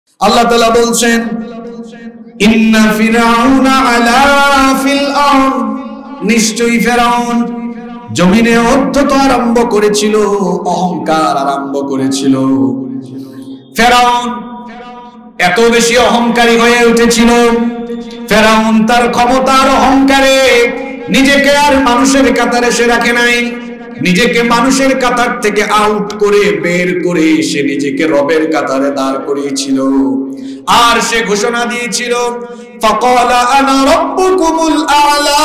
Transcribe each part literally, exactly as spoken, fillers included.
আল্লাহ তাআলা বলছেন ইন্না ফিরাউনা আলা ফিল আরদ, নিশ্চয়ই ফেরাউন জমিনে অত্যন্ত আরম্ভ করেছিল, অহংকার আরম্ভ করেছিল। ফেরাউন এত বেশি অহংকারী হয়ে উঠেছিল, ফেরাউন তার ক্ষমতার অহংকারে নিজেকে আর মানুষের কাতারে সে রাখে নাই, নিজেকে মানুষের কাতার থেকে আউট করে বের করে সে নিজেকে রবের কাতারে দাঁড় করিয়েছিল। আর সে ঘোষণা দিয়েছিল ফাকালা আনা রাব্বুকুমুল আ'লা,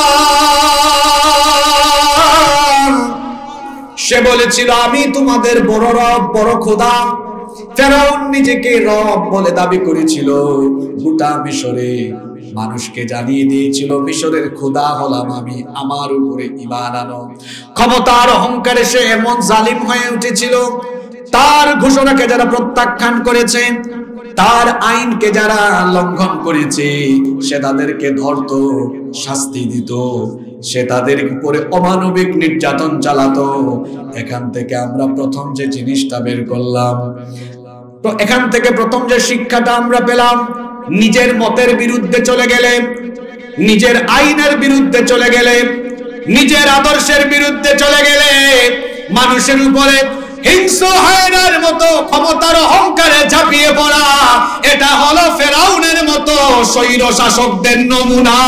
সে বলেছিল আমি তোমাদের বড় রব, বড় খোদা। ফেরাউন নিজেকে রব বলে দাবি করেছিল, গোটা মিশরে মানুষকে জানিয়ে দিয়েছিল মিশরের খোদা হলাম আমি, আমার উপরে ঈমান আনো। ক্ষমতার অহংকারে সে এমন জালিম হয়ে উঠেছিল, তার ঘোষণাকে যারা প্রত্যাখ্যান করেছে, তার আইনকে যারা লঙ্ঘন করেছে, সে তাদেরকে ধরতো, শাস্তি দিত, সে তাদের উপরে অমানবিক নির্যাতন চালাতো। এখান থেকে আমরা প্রথম যে জিনিসটা বের করলাম, তো এখান থেকে প্রথম যে শিক্ষাটা আমরা পেলাম, নিজের মতের বিরুদ্ধে চলে গেলে, নিজের আইনের বিরুদ্ধে চলে গেলে, নিজের আদর্শের বিরুদ্ধে চলে গেলে, মানুষের উপরে হিংস্র হায়নার মতো ক্ষমতার অহংকারে ঝাঁপিয়ে পড়া, এটা হলো ফেরাউনের মতো স্বৈর শাসকদের নমুনা।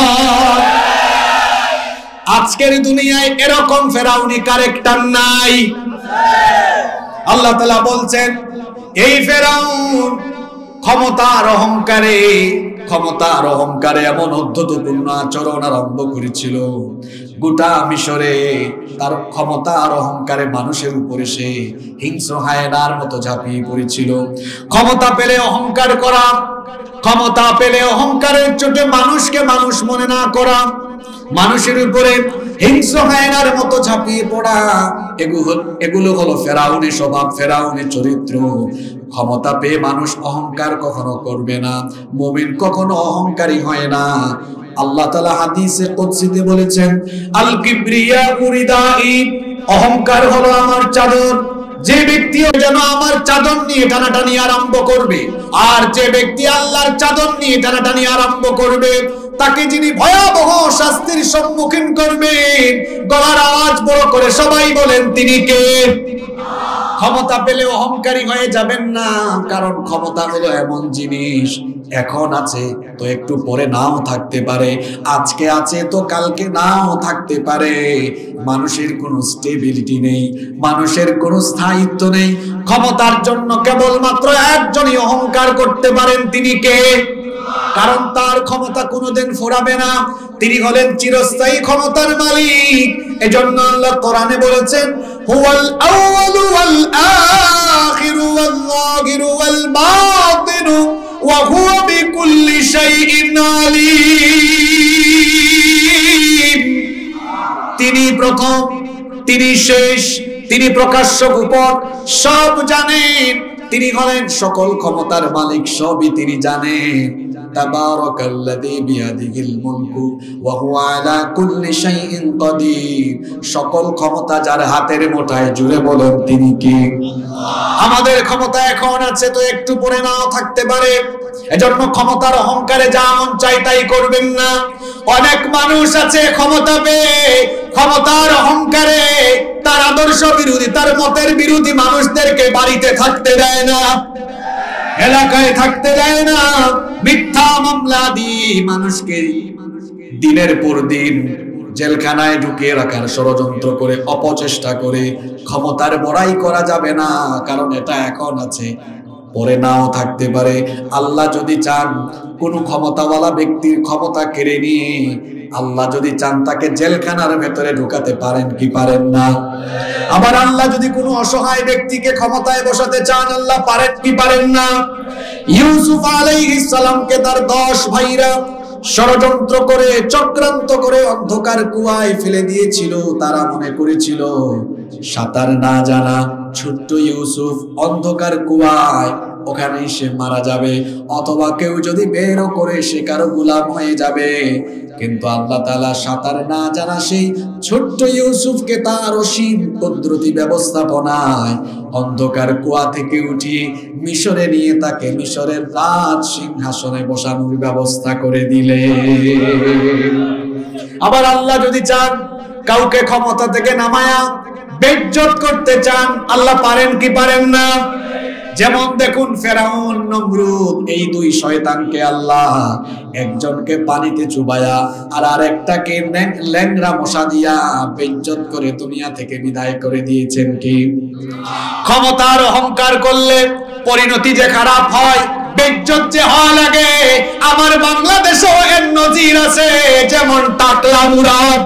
আজকের দুনিয়ায় এরকম ফেরাউনি ক্যারেক্টার নাই। আল্লাহ তাআলা বলছেন এই ফেরাউন ক্ষমতার অহংকারে ক্ষমতার অহংকারে এমন অদ্ভুতপূর্ণ আচরণ আরম্ভ করেছিল, গোটা মিশরে তার ক্ষমতার অহংকারে মানুষের উপরে সে হিংস্র হায়নার মতো ঝাঁপিয়ে পড়েছিল। ক্ষমতা পেলে অহংকার করা, ক্ষমতা পেলে অহংকারের চোটে মানুষকে মানুষ মনে না করা, মানুষের উপরে হিংস্র হায়নার মতো ঝাঁপিয়ে পড়া, এগুলো হলো ফেরাউনের স্বভাব, ফেরাউনের চরিত্র। ক্ষমতা পেয়ে মানুষ অহংকার কখনো করবে না, মুমিন কখনো অহংকারী হয় না। আল্লাহ তাআলা হাদিসে কুদসিতে বলেছেন আল কিবরিয়া মুরিদাই, অহংকার হলো আমার চাদর। যে ব্যক্তি যেন আমার চাদর নিয়ে টানাটানি আরম্ভ করবে, আর যে ব্যক্তি আল্লাহর চাদর নিয়ে টানাটানি আরম্ভ করবে, তাকে যিনি ভয়াবহ শাস্তির সম্মুখীন করবেন। গলার আওয়াজ বড় করে সবাই বলেন তিনি কে? ক্ষমতা পেলে অহংকারী হয়ে যাবেন না, কারণ ক্ষমতা হলো এমন জিনিস, এখন আছে তো একটু পরে নাও থাকতে পারে, আজকে আছে তো কালকে নাও থাকতে পারে। মানুষের কোনো স্টেবিলিটি নেই, মানুষের কোনো স্থায়িত্ব নেই। ক্ষমতার জন্য কেবলমাত্র একজনই অহংকার করতে পারেন, তিনি কে? কারণ তার ক্ষমতা কোনোদিন ফুরাবে না, তিনি হলেন চিরস্থায়ী ক্ষমতার মালিক। এজন্য আল্লাহ কোরআনে বলেছেন হুয়াল আউয়ালু ওয়াল আখিরু ওয়াল যাহিরু ওয়াল বাতিনু ওয়া হুয়া বিকুল্লি শাইইন আলীম। তিনি প্রথম, তিনি শেষ, তিনি প্রকাশ্য গোপন সব জানেন, তিনি হলেন সকল ক্ষমতার মালিক, সবই তিনি জানেন। তাবারাকাল্লাযী বিয়াদিহিল মুলকু ওয়া হুয়া আলা কুল্লি শাইইন কাদির। সকল ক্ষমতা যার হাতের মুঠায়, জুড়ে বলেন তিনি কে? আমাদের ক্ষমতা এখন আছে তো একটু পরে নাও থাকতে পারে। এজন্য ক্ষমতার অহংকারে যা মন চাই তাই করবেন না। অনেক মানুষ আছে ক্ষমতা পেয়ে ক্ষমতার অহংকারে তার আদর্শ বিরোধী, তার মতের বিরোধী মানুষদেরকে বাড়িতে থাকতে দেয় না, এলাকায় থাকতে দেয় না, মিথ্যা মামলা দিয়ে মানুষকে দিনের পর দিন জেলখানায় ঢুকিয়ে রাখার ষড়যন্ত্র করে, অপচেষ্টা করে। ক্ষমতার বড়াই করা যাবে না, কারণ এটা এখন আছে, পরে নাও থাকতে পারে। আল্লাহ যদি চান কোন ক্ষমতাওয়ালা ব্যক্তির ক্ষমতা কেড়ে নিয়ে, আল্লাহ যদি চান তাকে জেলখানার ভেতরে ঢুকাতে পারেন কি পারেন না? আবার আল্লাহ যদি কোনো অসহায় ব্যক্তিকে ক্ষমতায় বসাতে চান, আল্লাহ পারেন কি পারেন না? ইউসুফ আলাইহিস সালামকে তার দশ ভাইরা ষড়যন্ত্র করে, চক্রান্ত করে অন্ধকার কুয়ায় ফেলে দিয়েছিল। তারা মনে করেছিল সাঁতার না জানা ছোট্ট ইউসুফ অন্ধকার কুয়ায় ওখানেই সে মারা যাবে, অথবা কেউ যদি বেরও করে সে কারো গোলাম হয়ে যাবে। কিন্তু আল্লাহ তাআলা সাঁতার না জানা সেই ছোট্ট ইউসুফকে তার অসীম কুদরতি ব্যবস্থাপনায় অন্ধকার কুয়া থেকে উঠিয়ে মিশরে নিয়ে তাকে মিশরের রাজ সিংহাসনে বসানোর ব্যবস্থা করে দিলেন। আবার আল্লাহ যদি চান কাউকে ক্ষমতা থেকে নামায়া বেইজ্জত করতে চান, আল্লাহ পারেন কি পারেন না? যেমন দেখুন ফেরাউন, নমরুদ, এই দুই শয়তানকে আল্লাহ একজনকে পানিতে চুবায়া আর আরেকটাকে ল্যাংড়া মশা দিয়া বেইজ্জত করে দুনিয়া থেকে বিদায় করে দিয়েছেন। কি ক্ষমতার অহংকার করলে পরিণতি যে খারাপ হয়, বেইজ্জত যে হওয়া লাগে। আমার বাংলাদেশেও এর নজির আছে, যেমন টাকলা মুরাদ।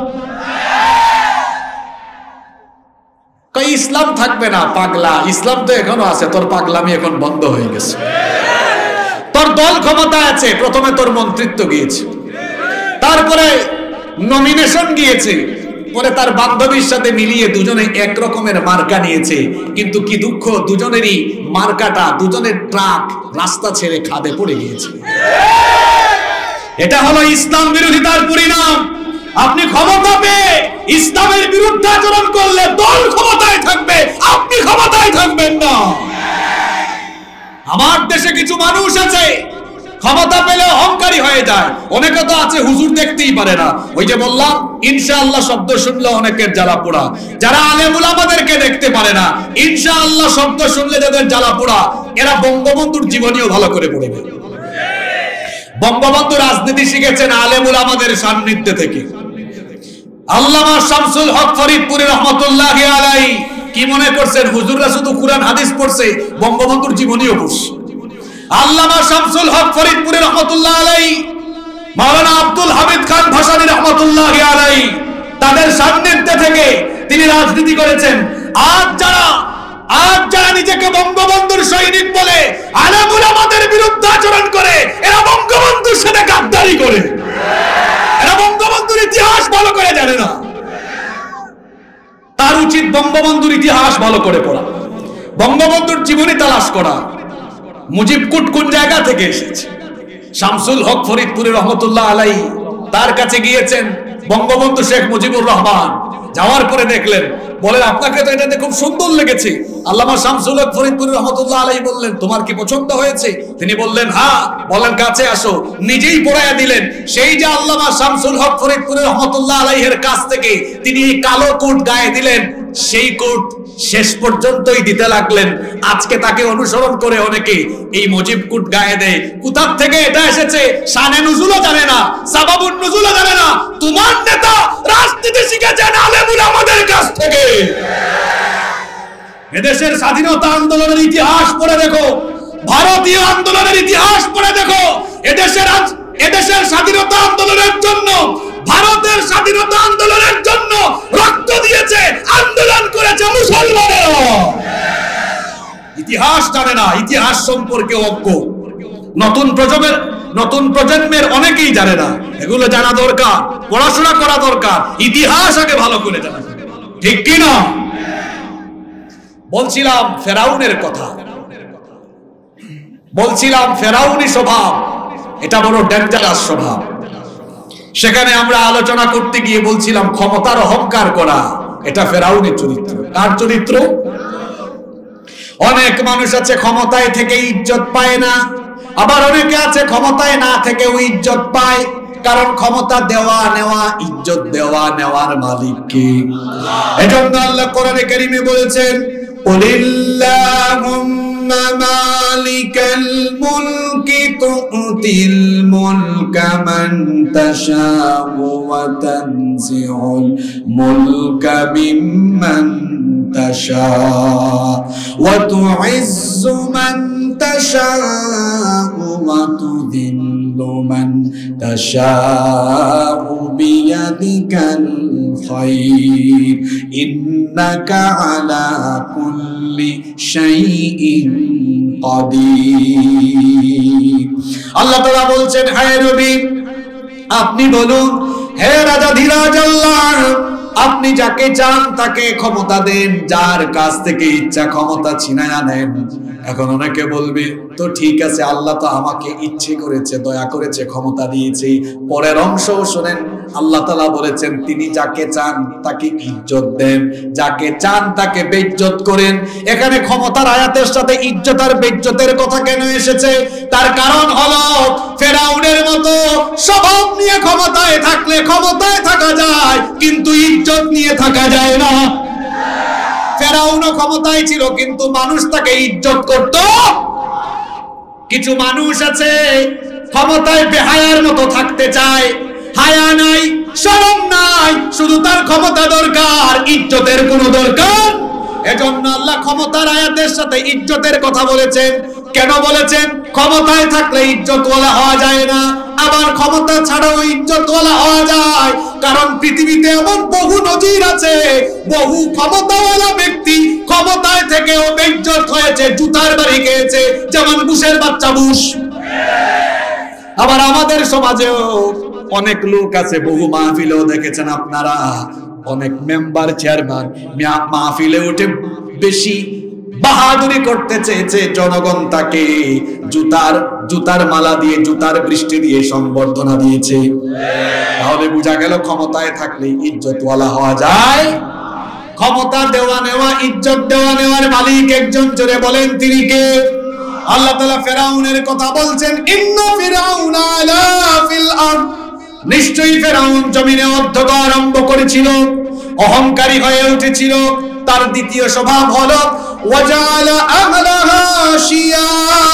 ইসলাম থাকবে না পাগলা, ইসলাম তো এখনো আছে, তোর পাগলামি এখন বন্ধ হয়ে গেছে। তোর দল ক্ষমতা আছে, প্রথমে তোর মন্ত্রিত্ব গিয়েছে, তারপরে নমিনেশন গিয়েছে, পরে তার বান্ধবীর সাথে মিলিয়ে দুজনে এক রকমের মার্কা নিয়েছে। কিন্তু কি দুঃখ, দুজনেরই মার্কাটা, দুজনের ট্রাক রাস্তা ছেড়ে খাদে পড়ে গিয়েছে। এটা হলো ইসলাম বিরোধিতার পরিণাম। আপনি ক্ষমতা পেয়ে ইসলামের বিরুদ্ধে আচরণ করলে দল ক্ষমতায় থাকবে, আপনি ক্ষমতায় থাকবেন না। আমার দেশে কিছু মানুষ আছে ক্ষমতা পেলে অহংকারী হয়ে যায়। অনেকে তো আছে হুজুর দেখতেই পারে না। ওই যে বললাম ইনশাআল্লাহ শব্দ শুনলে অনেকের জ্বালা পোড়া। যারা আলেম উলামাদেরকে দেখতে পারে না, ইনশাআল্লাহ শব্দ শুনলে যাদের জ্বালা পোড়া, এরা বঙ্গবন্ধুর জীবনীও ভালো করে পড়বে। বঙ্গবন্ধু রাজনীতি শিখেছেন আলেম উলামাদের সান্নিধ্যে থেকে। আল্লামা শামসুল হক ফরিদপুরি রহমাতুল্লাহি আলাইহি কি মনে করছেন হুজুররা শুধু কুরআন হাদিস পড়ছে? বঙ্গবন্ধুর জীবনীও পড়ছে। আল্লামা শামসুল হক ফরিদপুরি রহমাতুল্লাহি আলাইহি, মাওলানা আব্দুল হামিদ খান ভাসানী রহমাতুল্লাহি আলাইহি, তাদের সান্নিধ্যে থেকে তিনি রাজনীতি করেছেন। আজ যারা আজ যারা নিজেকে বঙ্গবন্ধুর সৈনিক বলে আলেম উলামাদের বিরুদ্ধে আচরণ করে, এরা বঙ্গবন্ধুর সাথে গাদ্দারি করে। এরা বঙ্গবন্ধুর ইতিহাস ভালো করে জানে না। তার উচিত বঙ্গবন্ধুর ইতিহাস ভালো করে পড়া, বঙ্গবন্ধুর জীবনী তালাশ করা। মুজিব কুট কোন জায়গা থেকে এসেছে? শামসুল হক ফরিদপুরি রহমতুল্লাহ আলাইহি তার কাছে গিয়েছেন বঙ্গবন্ধু শেখ মুজিবুর রহমান। যাওয়ার পরে দেখলেন, বলেন আপনাকে তো এটাতে খুব সুন্দর লেগেছে। আল্লামা শামসুল হক ফরিদপুরি রহমতুল্লাহ আলাইহি বললেন, তোমার কি পছন্দ হয়েছে? তিনি বললেন হ্যাঁ। বলেন কাছে আসো। নিজেই পড়ায়া দিলেন। সেই যে আল্লামা শামসুল হক ফরিদপুরি রহমতুল্লাহ আলাইহির কাছ থেকে তিনি এই কালো কোট গায়ে দিলেন, সেই কোট শেষ পর্যন্তই দিতে লাগলেন। আজকে তাকে অনুসরণ করে অনেকে এই মুজিব কোট গায়ে দেয়। কোথা থেকে এটা এসেছে শানে নুজুলও জানে না, সাবাবুন নুজুলও জানে না। তোমার নেতা রাজনীতি শিখেছেন আলেম উলামাদের কাছ থেকে। এদেশের স্বাধীনতা আন্দোলনের ইতিহাস পড়ে দেখো, ভারতীয় আন্দোলনের ইতিহাস পড়ে দেখো। এদেশের এদেশের স্বাধীনতা আন্দোলনের জন্য, ভারতের স্বাধীনতা আন্দোলনের জন্য রক্ত দিয়েছে, আন্দোলন করেছে মুসলমানেরা। ইতিহাস জানে না, ইতিহাস সম্পর্কে অজ্ঞ। নতুন প্রজন্মের নতুন প্রজন্মের অনেকেই জানে না। এগুলো জানা দরকার, পড়াশোনা করা দরকার, ইতিহাস আগে ভালো করে জানা, ঠিক কি না? বলছিলাম ফেরাউনের কথা, বলছিলাম ফেরাউনি স্বভাব, এটা বড় ডেঞ্জারাস স্বভাব। সেখানে আমরা আলোচনা করতে গিয়ে বলছিলাম ক্ষমতার অহংকার করা, এটা ফেরাউনের চরিত্র। কার চরিত্র? অনেক মানুষ আছে ক্ষমতায় থেকে ইজ্জত পায় না, আবার অনেকে আছে ক্ষমতায় না থেকেও ইজ্জত পায়। কারণ ক্ষমতা দেওয়া নেওয়া, ইজ্জত দেওয়া নেওয়ার মালিক কে? এজন্য আল্লাহ কোরআনে কারীমে বলেছেন, কুলিল্লাহুম্মা মালিকাল মুলকি তুতিল মুলকা মান তাশাউ ওয়া তানজিউল মুলকা মিম্মান তাশাউ ওয়া তুইজ্জু মান তাশাউ ওয়া তুযিল্লু মান তাশাউ বিয়াদিকাল খায়র ইন্নাকা আলা কুল্লি শাইইন কাদির। আল্লাহ তাআলা বলছেন, হে নবী আপনি বলুন, হে রাজাধিরাজ আল্লাহ, আপনি যাকে চান তাকে ক্ষমতা দেন, যার কাছ থেকে ইচ্ছা ক্ষমতা ছিনায়া নেন। এখন অনেকে বলবে তো ঠিক আছে, আল্লাহ তো আমাকে ইচ্ছে করেছে, দয়া করেছে, ক্ষমতা দিয়েছে। পরের অংশ শুনেন, আল্লাহ তাআলা বলেছেন তিনি যাকে চান তাকে ইজ্জত দেন, যাকে চান তাকে বেইজ্জত করেন। এখানে ক্ষমতার আয়াতের সাথে ইজ্জত আর বেইজ্জতের কথা কেন এসেছে? তার কারণ হলো ফেরাউনের মতো স্বভাব নিয়ে ক্ষমতায় থাকলে ক্ষমতায় থাকা যায়, কিন্তু ইজ্জত নিয়ে থাকা যায় না। ফেরাউনও ক্ষমতায় ছিল, কিন্তু মানুষ তাকে ইজ্জত করত। কিছু মানুষ আছে ক্ষমতায় বেহায়ার মতো থাকতে চায়, হায়া নাই, শরম নাই, শুধু তার ক্ষমতা দরকার, ইজ্জতের কোনো দরকার। এজন্য আল্লাহ ক্ষমতার আয়াতের সাথে ইজ্জতের কথা বলেছেন। কেন বলেছেন? ক্ষমতায় থাকলে ইজ্জতওয়ালা হওয়া যায় না, আবার ক্ষমতা ছাড়াও ইজ্জতওয়ালা হওয়া যায়। কারণ পৃথিবীতে এমন বহু নজির আছে, বহু ক্ষমতাওয়ালা ব্যক্তি ক্ষমতায় থেকেও বেইজ্জত হয়েছে, জুতার বাড়ি খেয়েছে, যেমন বুশের বাচ্চা বুশ। আবার আমাদের সমাজেও অনেক লোক আছে, বহু মাহফিলেও দেখেছেন আপনারা, অনেক মেম্বার চেয়ারম্যান মাহফিলে উঠে বেশি বাহাদুরি করতে চেয়েছে, জনগণ তাকে জুতার জুতার মালা দিয়ে, জুতার বৃষ্টি দিয়ে সংবর্ধনা দিয়েছে। তাহলে বোঝা গেল ক্ষমতায় থাকলে ইজ্জতওয়ালা হওয়া যায়। ক্ষমতা দেওয়া নেওয়া, ইজ্জত দেওয়া নেওয়ার মালিক একজন, জোরে বলেন তিনি কে? আল্লাহ তাআলা ফেরাউনের কথা বলছেন, ইন্না ফিরাউনা আলা ফিল আরদ, নিশ্চয়ই ফেরাউন জমিনে অধ্যক্ষ আরম্ভ করেছিল, অহংকারী হয়ে উঠেছিল। তার দ্বিতীয় স্বভাব হলো ওয়াজালা আহলাহা শিয়া,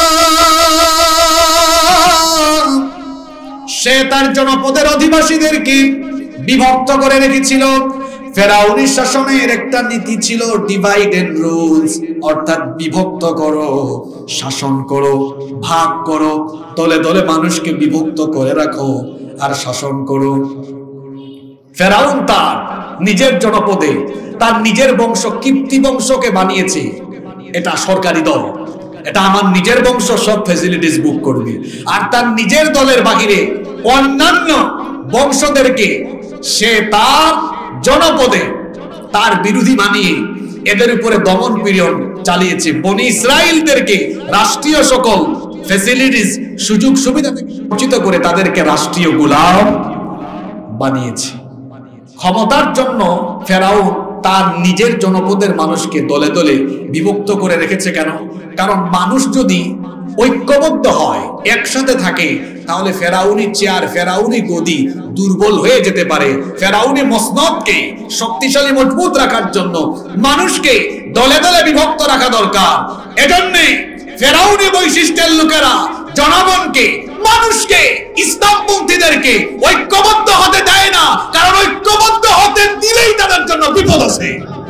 সে তার জনপদের অধিবাসীদেরকে বিভক্ত করে রেখেছিল। ফেরাউনি শাসনের একটা নীতি ছিল ডিভাইড এন্ড রুলস, অর্থাৎ বিভক্ত করো, শাসন করো, ভাগ করো, দলে দলে মানুষকে বিভক্ত করে রাখো আর শাসন করো। ফেরাউন তার নিজের জনপদে তার নিজের বংশ, কিপ্তি বংশকে বানিয়েছে এটা সরকারি দল, এটা আমার নিজের বংশ, সব ফ্যাসিলিটিস বুক করবে। আর তার নিজের দলের বাহিরে অন্যান্য বংশদেরকে সে তার জনপদে তার বিরোধী বানিয়ে এদের উপরে দমন পীড়ন চালিয়েছে। বনি ইসরাইলদেরকে রাষ্ট্রীয় সকল ফ্যাসিলিটিস, সুযোগ সুবিধা থেকে বঞ্চিত করে তাদেরকে রাষ্ট্রীয় গোলাম বানিয়েছে। ক্ষমতার জন্য ফেরাউন তার নিজের জনপদের মানুষকে দলে দলে বিভক্ত করে রেখেছে। কেন? কারণ মানুষ যদি ঐক্যবদ্ধ হয়, একসাথে থাকে, তাহলে ফেরাউনি চেয়ার, ফেরাউনি গদি দুর্বল হয়ে যেতে পারে। ফেরাউনি মসনদকে শক্তিশালী মজবুত রাখার জন্য মানুষকে দলে দলে বিভক্ত রাখা দরকার। এজন্য ফেরাউনি বৈশিষ্ট্যের লোকেরা জনগণকে, মানুষকে, ইসলামপন্থীদেরকে ঐক্যবদ্ধ হতে দেয় না, কারণ ঐক্যবদ্ধ হতে দিলেই তাদের জন্য বিপদ আছে।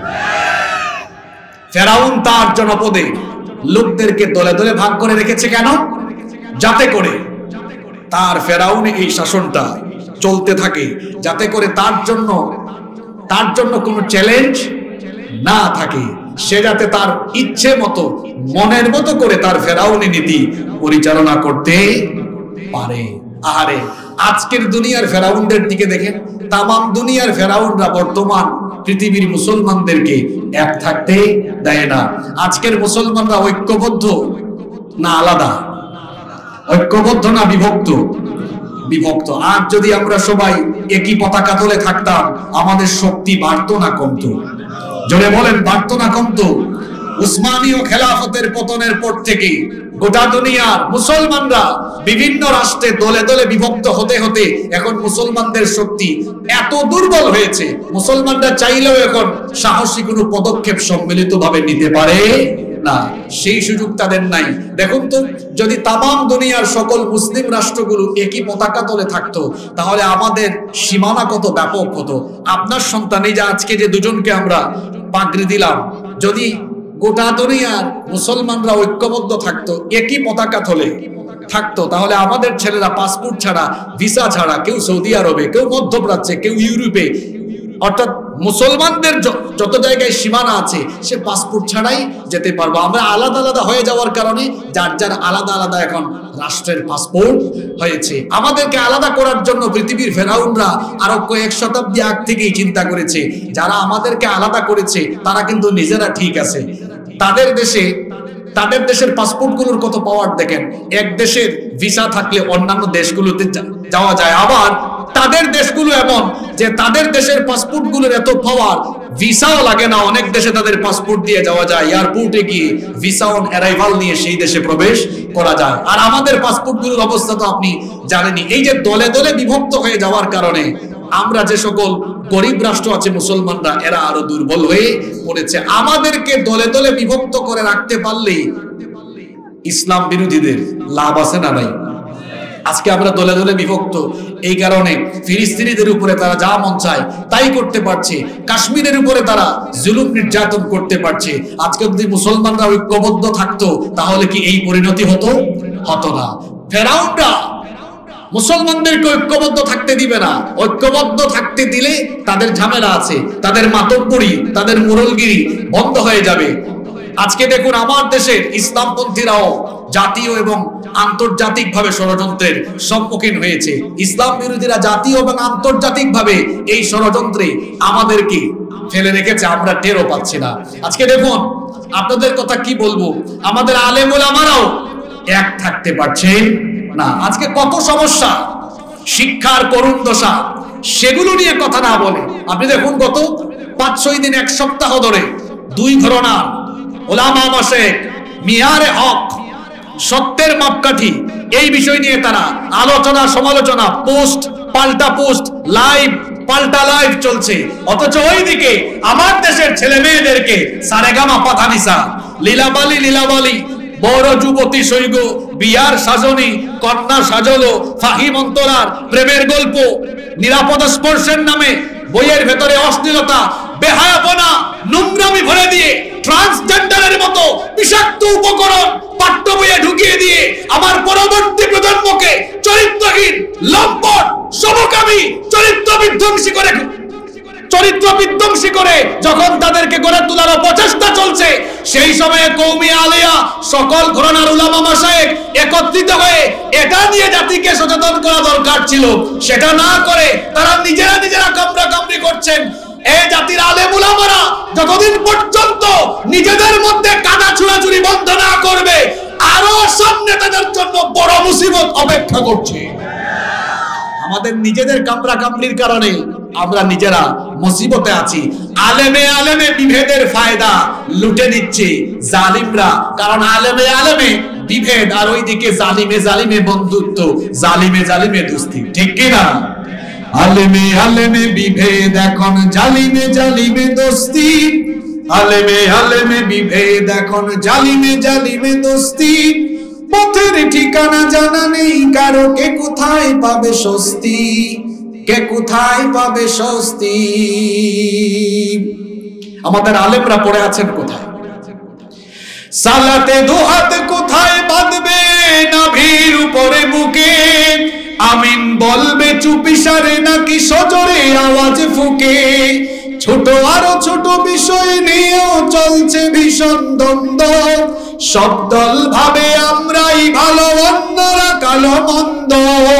ফেরাউন তার জনপদে লোকদেরকে দলে দলে ভাগ করে রেখেছে। কেন? যাতে করে তার ফেরাউনি এই শাসনটা চলতে থাকে, যাতে করে তার জন্য তার জন্য কোনো চ্যালেঞ্জ না থাকে, সে যাতে তার ইচ্ছে মতো, মনের মতো করে তার ফেরাউনি নীতি পরিচালনা করতে পারে। আহারে, আজকের দুনিয়ার ফেরাউনদের দিকে দেখেন, তামাম দুনিয়ার ফেরাউনরা বর্তমান পৃথিবীর মুসলমানদেরকে এক থাকতে দেয় না। আজকের মুসলমানরা ঐক্যবদ্ধ না আলাদা? ঐক্যবদ্ধ না বিভক্ত? বিভক্ত। আর যদি আমরা সবাই একই পতাকা তলে থাকতাম, আমাদের শক্তি বাড়তো না কমতো? জোরে বলেন, বাড়তো না কমতো? উসমানীয় খেলাফতের পতনের পর থেকে গোটা দুনিয়ার মুসলমানরা বিভিন্ন রাষ্ট্রে দলে দলে বিভক্ত হতে হতে এখন মুসলমানদের শক্তি এত দুর্বল হয়েছে, মুসলমানরা চাইলেও এখন সাহসী কোনো পদক্ষেপ সম্মিলিতভাবে নিতে পারে না, সেই সুযোগ তাদের নাই। দেখুন তো, যদি তামাম দুনিয়ার সকল মুসলিম রাষ্ট্রগুলো একই পতাকা তলে থাকতো, তাহলে আমাদের সীমানা কত ব্যাপক হতো। আপনার সন্তান, এই যে আজকে যে দুজনকে আমরা পাগড়ি দিলাম, যদি গোটা দুনিয়ার মুসলমানরা ঐক্যবদ্ধ থাকতো, একই পতাকা তলে থাকতো, তাহলে আমাদের ছেলেরা পাসপোর্ট ছাড়া, ভিসা ছাড়া, কেউ সৌদি আরবে, কেউ মধ্যপ্রাচ্যে, কেউ ইউরোপে, অর্থাৎ মুসলমানদের যত জায়গায় সীমানা আছে সে পাসপোর্ট ছাড়াই যেতে পারবো। আমরা আলাদা আলাদা হয়ে যাওয়ার কারণে যার যার আলাদা আলাদা এখন রাষ্ট্রের পাসপোর্ট হয়েছে। আমাদেরকে আলাদা করার জন্য পৃথিবীর ফেরাউনরা আরো কয়েক শতাব্দী আগ থেকেই চিন্তা করেছে। যারা আমাদেরকে আলাদা করেছে তারা কিন্তু নিজেরা ঠিক আছে, তাদের দেশে তাদের দেশের পাসপোর্টগুলোর কত পাওয়ার দেখেন। এক দেশের ভিসা থাকলে অন্যান্য দেশগুলোতে যাওয়া যায়, আবার তাদের দেশগুলো এমন যে তাদের দেশের পাসপোর্টগুলোর এত পাওয়ার, ভিসাও লাগে না, অনেক দেশে তাদের পাসপোর্ট দিয়ে যাওয়া যায়, এয়ারপোর্টে গিয়ে ভিসা অন অ্যারাইভাল নিয়ে সেই দেশে প্রবেশ করা যায়। আর আমাদের পাসপোর্টগুলোর অবস্থা তো আপনি জানেনই। এই যে দলে দলে বিভক্ত হয়ে যাওয়ার কারণে আমরা যে সকল গরিব রাষ্ট্র আছে মুসলমানরা, এরা আরো দুর্বল হয়ে পড়েছে। আমাদেরকে দলে দলে বিভক্ত করে রাখতে পারলেই ইসলাম বিরোধীদের লাভ আছে না নাই? আজকে আমরা দলে দলে বিভক্ত, এই কারণে ফিলিস্তিনিদের উপরে তারা যা মন চায় তাই করতে পারছে, কাশ্মীরের উপরে তারা জুলুম নির্যাতন করতে পারছে। আজকে যদি মুসলমানরা ঐক্যবদ্ধ থাকতো তাহলে কি এই পরিণতি হতো? হতো না। ফেরাউনরা মুসলমানদেরকে ঐক্যবদ্ধ থাকতে দিবে না, ঐক্যবদ্ধ থাকতে দিলে তাদের ঝামেলা আছে, তাদের মাতব্বরি, তাদের মুরলগিরি বন্ধ হয়ে যাবে। আজকে দেখুন আমার দেশের ইসলামপন্থীরাও জাতীয় এবং আন্তর্জাতিক ভাবে ষড়যন্ত্রের সম্মুখীন হয়েছে। ইসলাম বিরোধীরা জাতীয় এবং আন্তর্জাতিক ভাবে এই ষড়যন্ত্রে আমাদেরকে ফেলে রেখেছে, আমরা টেরও পাচ্ছি না। আজকে দেখুন আপনাদের কথা কি বলবো, আমাদের আলেম ওলামারাও এক থাকতে পারছেন না। আজকে কত সমস্যা, শিক্ষার করুণ দশা, সেগুলো নিয়ে কথা না বলে আপনি দেখুন গত পাঁচ ছয় দিন এক সপ্তাহ ধরে দুই ঘরানার ওলামা মাশায়েখ মিয়ারে হক, সত্যের মাপকাঠি, এই বিষয় নিয়ে তারা আলোচনা সমালোচনা, পোস্ট পাল্টা পোস্ট, লাইভ পাল্টা লাইভ চলছে। অথচ ওইদিকে আমার দেশের ছেলে মেয়েদেরকে সারেগামা পাথানিসা, লীলাবালি লীলাবালি, বড় যুবতী সৈগ, বিয়ার সাজনী, কন্যা সাজলো, ফাহিম অন্তরার প্রেমের গল্প, নিরাপদ স্পর্শের নামে বইয়ের ভেতরে অশ্লীলতা, বেহায়াপনা, নোংরামি ভরে দিয়ে ট্রান্সজেন্ডারের মতো বিষাক্ত উপকরণ পাঠ্য বইয়ে ঢুকিয়ে দিয়ে আমার পরবর্তী প্রজন্মকে চরিত্রহীন, লম্পট, সমকামী, চরিত্র বিধ্বংসী করে চরিত্র বিধ্বংসী করে যখন তাদেরকে গড়ে তোলার প্রচেষ্টা চলছে, সেই সময়ে কওমি আলিয়া সকল ঘরানার উলামা মাশায়েখ একত্রিত হয়ে এটা নিয়ে জাতিকে সচেতন করা দরকার ছিল। সেটা না করে তারা নিজেরা নিজেরা কামড়া কামড়ি করছেন। এই জাতির আলেম উলামারা যতদিন পর্যন্ত নিজেদের মধ্যে কাদা ছুড়াছুড়ি বন্ধ না করবে, আরো সামনে তাদের জন্য বড় মুসিবত অপেক্ষা করছে। আমাদের নিজেদের কামড়া কামড়ির কারণে আমরা নিজেরা মুসিবতে আছি। আলেমে আলেমে বিভেদের ফায়দা লুটে নিচ্ছে জালিমরা, কারণ আলেমে আলেমে বিভেদ আর ওইদিকে জালিমে জালিমে বন্ধুত্ব, জালিমে জালিমে দোস্তি, ঠিক কি না? আলেমে আলেমে বিভেদ এখন জালিমে জালিমে দোস্তি, আলেমে আলেমে বিভেদ এখন জালিমে জালিমে দোস্তি, পথের ঠিকানা জানা নেই কারো, কে কোথায় পাবে স্বস্তি, কে কোথায় পাবে স্বস্তি। আমাদের আলেমরা পড়ে আছেন কোথায়? সালাতে দুহাত কোথায় বাঁধবে নাভির উপরে বুকে, আমিন বলবে চুপিসারে নাকি সজোরে আওয়াজ ফুকে, ছোট আরো ছোট বিষয় নিয়েও চলছে ভীষণ দ্বন্দ্ব, সব দল ভাবে আমরাই ভালো অন্যরা কালো মন্দ,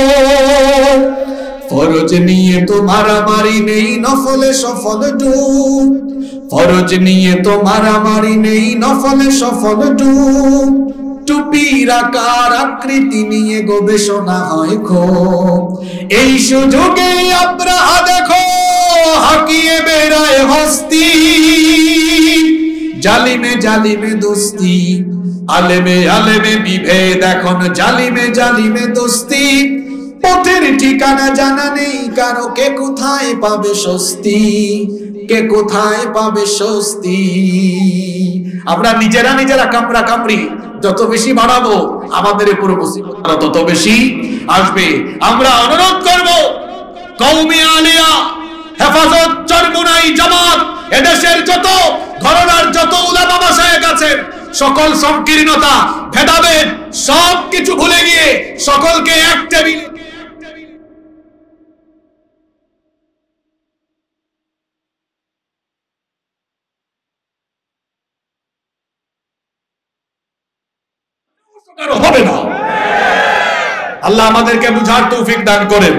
ফরজ নিয়ে তো মারামারি নেই নফলে সফল ডুব, ফরজ নিয়ে তো মারামারি নেই নফলে সফল ডুব, টুপির আকার আকৃতি নিয়ে গবেষণা হয় খুব, এই সুযোগে আব্রাহা দেখো হাকিয়ে বেড়ায় হস্তি, জালিমে জালিমে দোস্তি, আলেমে আলেমে বিভেদ এখন জালিমে জালিমে দোস্তি, পথের ঠিকানা জানা নেই কারো, কে কোথায় পাবে স্বস্তি, কে কোথায় পাবে স্বস্তি। আমরা নিজেরা নিজেরা কামড়া কামড়ি যত বেশি বাড়াবো আমাদের উপর মুসিবত তত বেশি আসবে। আমরা অনুরোধ করব কওমি আলিয়া, হেফাজত, চরমুনাই, জামাত, এদেশের যত ঘরানার যত উলামা মাশায়েখ আছেন, সকল সংকীর্ণতা ভেদাভেদ সবকিছু ভুলে গিয়ে সকলকে এক টেবিলে হবে না। আল্লাহ আমাদেরকে বুঝার তৌফিক দান করেন।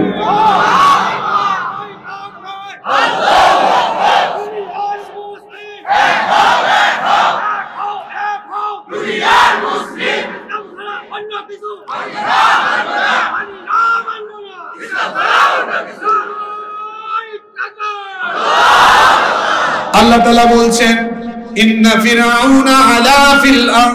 দুনিয়া আল্লাহ তাআলা বলছেন ইন্না ফিরআউনা আলা ফিল আরদ,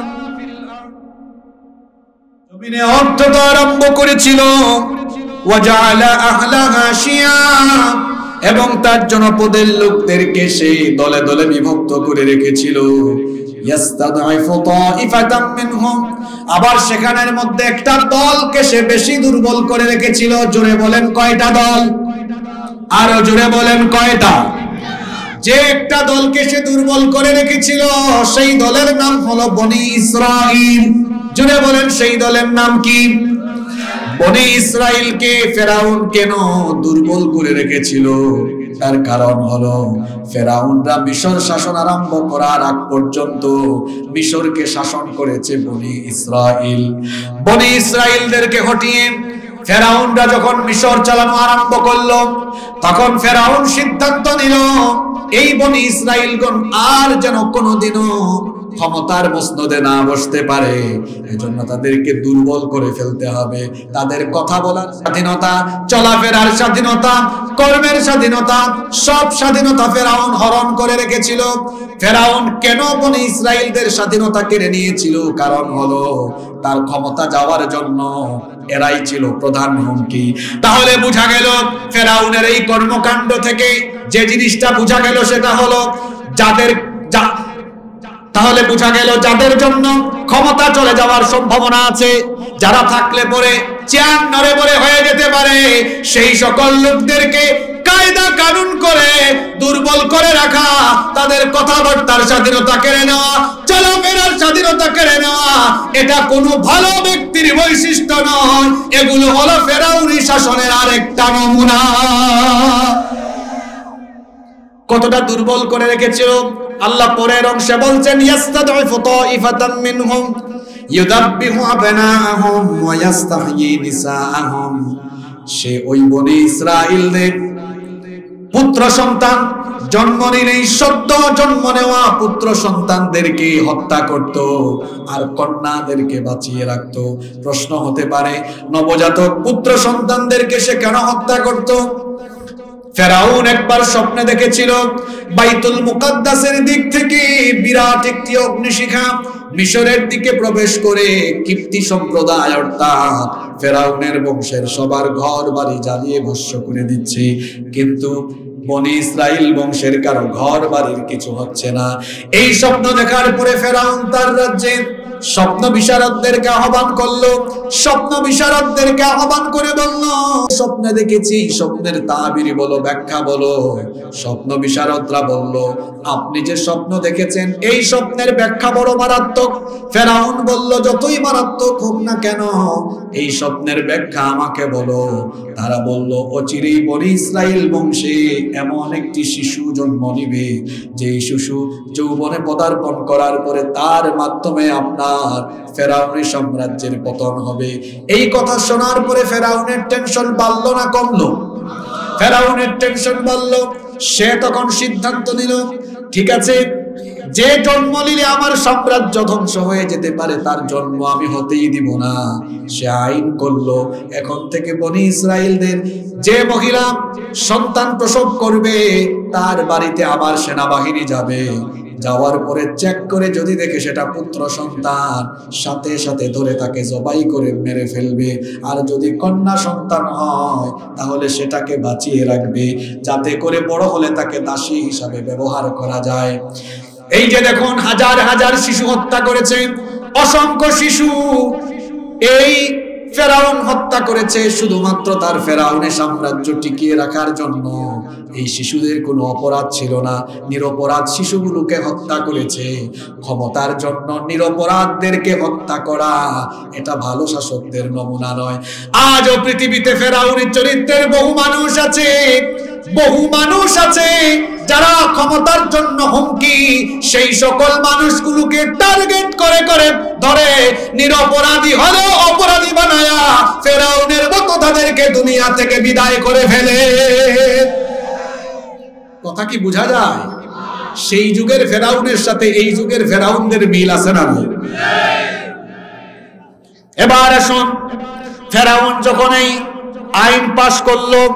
জমিনে অত্যন্ত আরম্ভ করেছিল, ওয়াজআলা আহলাহা শিয়া, এবং তার জনপদের লোকদেরকে সে দলে দলে বিভক্ত করে রেখেছিল। ইয়াস্তাদঈফু তাঈফাতাম মিনহুম, আবার সেখানের মধ্যে একটা দলকে সে বেশি দুর্বল করে রেখেছিল। জোরে বলেন কয়টা দল? আরো জোরে বলেন কয়টা? যে একটা দলকে সে দুর্বল করে রেখেছিল সেই দলের নাম হলো বনি ইসরাইল। জোরে বলেন সেই দলের নাম কি? বনি ইসরাইলকে ফেরাউন কেন দুর্বল করে রেখেছিল? তার কারণ হলো ফেরাউনরা মিশর শাসন আরম্ভ করার আগ পর্যন্ত মিশরকে শাসন করেছে বনি ইসরাইল। বনি ইসরাইলদেরকে হটিয়ে ফেরাউনরা যখন মিশর চালানো আরম্ভ করলো, তখন ফেরাউন সিদ্ধান্ত নিল এই বনি ইসরাইলগণ আর যেন কোনোদিনও ক্ষমতার মসনদে না বসতে পারে, এজন্য তাদেরকে দুর্বল করে ফেলতে হবে। তাদের কথা বলার স্বাধীনতা, চলাফেরার স্বাধীনতা, কর্মের স্বাধীনতা, সব স্বাধীনতা ফেরাউন হরণ করে রেখেছিল। ফেরাউন কেন বনি ইসরাইলদের স্বাধীনতা কেড়ে নিয়েছিল? কারণ হলো তার ক্ষমতা যাওয়ার জন্য এরাই ছিল প্রধান হুমকি। তাহলে বোঝা গেল ফেরাউনের এই কর্মকাণ্ড থেকে যে জিনিসটা বোঝা গেল সেটা হলো যাদের তাহলে বোঝা গেল যাদের জন্য ক্ষমতা চলে যাওয়ার সম্ভাবনা আছে, যারা থাকলে পরে চেয়ার নড়ে বড়ে হয়ে যেতে পারে, সেই সকল লোকদেরকে কায়দা কানুন করে দুর্বল করে রাখা, তাদের কথাবার্তার স্বাধীনতা কেড়ে নেওয়া, চলাফেরার স্বাধীনতা কেড়ে নেওয়া, এটা কোনো ভালো ব্যক্তির বৈশিষ্ট্য নয়। এগুলো হলো ফেরাউনি শাসনের আরেকটা নমুনা। কতটা দুর্বল করে রেখেছিল আল্লাহ পরের অংশে বলছেন ইয়াস্তাদঈফু তাঈফাতাম মিনহুম ইউদাব্বিহু আবনাআহুম ওয়া ইস্তাহয়ী নিসাআহুম। সে ওই বনি ইসরাইলদের পুত্র সন্তান জন্ম নিলেই সদ্য জন্ম নেওয়া পুত্র সন্তানদেরকে হত্যা করত আর কন্যাদেরকে বাঁচিয়ে রাখত। প্রশ্ন হতে পারে নবজাতক পুত্র সন্তানদেরকে সে কেন হত্যা করত? ফেরাউন একবার স্বপ্নে দেখেছিল বাইতুল মুকাদ্দাসের দিক থেকে বিরাট একটি অগ্নিশিখা মিশরের দিকে প্রবেশ করে কিপ্তি সম্প্রদায় অর্থাৎ ফেরাউনের বংশের সবার ঘর বাড়ি জ্বালিয়ে ভস্ম করে দিচ্ছে, কিন্তু বনি ইসরাইল বংশের কারো ঘর বাড়ির কিছু হচ্ছে না। এই স্বপ্ন দেখার পরে ফেরাউন তার রাজ্যের স্বপ্ন বিশারদদেরকে আহ্বান করলো। স্বপ্ন বিশারদদেরকে আহ্বান করে বলল, স্বপ্নে দেখেছি, স্বপ্নের তাবির বলো, ব্যাখ্যা বলো। স্বপ্ন বিশারদরা বলল, আপনি যে স্বপ্ন দেখেছেন এই স্বপ্নের ব্যাখ্যা বড় মারাত্মক। ফেরাউন বলল, যতই মারাত্মক হোক না কেন এই স্বপ্নের ব্যাখ্যা আমাকে বলো। তারা বলল, অচিরেই বনি ইসরাইল বংশে এমন একটি শিশু জন্ম নিবে যে শিশু যৌবনে পদার্পণ করার পরে তার মাধ্যমে আপনার ফেরাউনি সাম্রাজ্যের পতন হবে। এই কথা শোনার পরে ফেরাউনের টেনশন বাড়লো না কমলো? ফেরাউনের টেনশন বাড়লো। সে তখন সিদ্ধান্ত নিল, ঠিক আছে, যে জন্ম নিলে আমার সাম্রাজ্য ধ্বংস হয়ে যেতে পারে তার জন্ম আমি হতেই দিব না। সে আইন করলো, এখন থেকে বনি ইসরাইলদের যে মহিলা সন্তান প্রসব করবে তার বাড়িতে আবার সেনাবাহিনী যাবে, যাওয়ার পরে চেক করে যদি দেখে সেটা পুত্র সন্তান সাথে সাথে ধরে তাকে জবাই করে মেরে ফেলবে, আর যদি কন্যা সন্তান হয় তাহলে সেটাকে বাঁচিয়ে রাখবে যাতে করে বড় হলে তাকে দাসী হিসাবে ব্যবহার করা যায়। এই যে দেখুন হাজার হাজার শিশু হত্যা করেছে, অসংখ্য শিশু এই ফেরাউন হত্যা করেছে শুধুমাত্র তার ফেরাউনের সাম্রাজ্য টিকিয়ে রাখার জন্য। এই শিশুদের কোনো অপরাধ ছিল না, নিরপরাধ শিশুগুলোকে হত্যা করেছে ক্ষমতার জন্য। নিরপরাধদেরকে হত্যা করা এটা ভালো শাসকদের নমুনা নয়। আজও পৃথিবীতে ফেরাউনের চরিত্রের বহু মানুষ আছে, বহু মানুষ আছে যারা ক্ষমতার জন্য হুমকি, সেই সকল মানুষগুলোকে টার্গেট করে করে ধরে নিরপরাধী হলেও অপরাধী বানায়া ফেরাউনের মতো তাদেরকে দুনিয়া থেকে বিদায় করে ফেলে। কথা কি বোঝা যায়? সেই যুগের ফেরাউনের সাথে এই যুগের ফেরাউনদের মিল আছে না? এবার আসুন, ফেরাউন যখন এই আইন পাশ করলো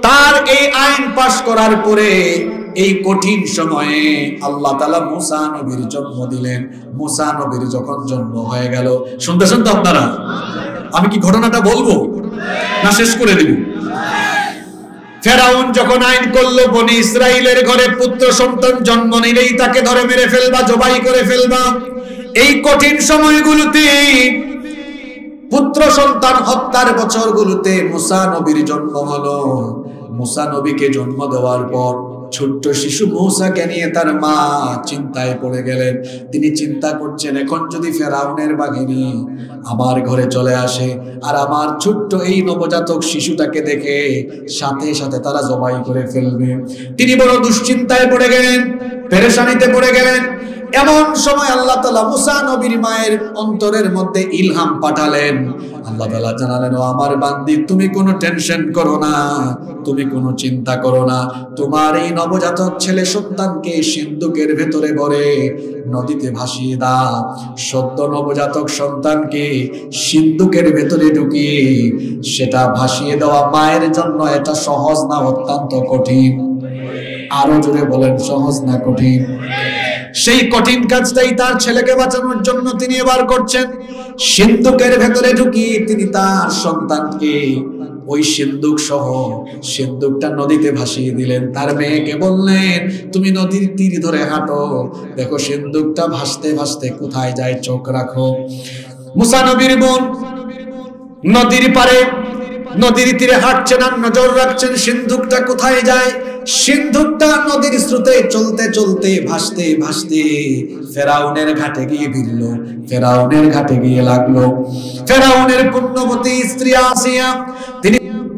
তার এই আইন পাশ করার পরে এই কঠিন সময়ে আল্লাহ তাআলা মুসা নবীর জন্ম দিলেন। মুসা নবীর যখন জন্ম হয়ে গেল, শুনতেছেন তো আপনারা? আমি কি ঘটনাটা বলবো না শেষ করে দিব? ফেরাউন যখন আইন করলো বনি ইসরাইলের ঘরে পুত্র সন্তান জন্ম নিলেই তাকে ধরে মেরে ফেলবা, জবাই করে ফেলবা, এই কঠিন সময়গুলোতে, পুত্র সন্তান হত্যার বছরগুলোতে মুসা নবীর জন্ম হলো। মুসা নবীকে জন্ম দেওয়ার পর ছোট্ট শিশু মূসাকে নিয়ে তার মা চিন্তায় পড়ে গেলেন। তিনি চিন্তা করছেন, এখন যদি ফেরাউনের বাহিনী আমার ঘরে চলে আসে আর আমার ছোট্ট এই নবজাতক শিশুটাকে দেখে সাথে সাথে তারা জবাই করে ফেলবে। তিনি বড় দুশ্চিন্তায় পড়ে গেলেন, পেরেশানিতে পড়ে গেলেন। এমন সময় আল্লাহ তাআলা মুসা নবীর মায়ের অন্তরের মধ্যে ইলহাম পাঠালেন। আল্লাহ তাআলা জানালেন, ও আমার বান্দি, তুমি কোনো টেনশন করো না, তুমি কোনো চিন্তা করো না। তোমার এই নবজাতক ছেলে সন্তানকে সিন্ধুকের ভেতরে ভরে নদীতে ভাসিয়ে দাও। সদ্য নবজাতক সন্তানকে সিন্ধুকের ভেতরে ঢুকিয়ে সেটা ভাসিয়ে দেওয়া মায়ের জন্য এটা সহজ না অত্যন্ত কঠিন? আরো জোরে বলেন, সহজ না কঠিন? সেই কঠিন কাজটাই তার ছেলেকে বাঁচানোর জন্য তিনি এবার করছেন। সিন্ধুকের ভেতরে ঢুকিয়ে তিনি তার সন্তানকে ওই সিন্ধুক সহ সিন্ধুকটা নদীতে ভাসিয়ে দিলেন। তার মেয়েকে বললেন, তুমি নদীর তীর ধরে হাঁটো, দেখো সিন্ধুকটা ভাসতে ভাসতে কোথায় যায়, চোখ রাখো। মুসা নবীর বোন নদীর পারে নদীর তীরে হাঁটছেন আর নজর রাখছেন সিন্ধুকটা কোথায় যায়। সিন্ধুকটা নদীর স্রোতে চলতে চলতে ভাসতে ভাসতে ফেরাউনের ঘাটে গিয়ে ভিড়ল। ফেরাউনের ঘাটে গিয়ে লাগলো। ফেরাউনের পুণ্যবতী স্ত্রী আসিয়া, তিনি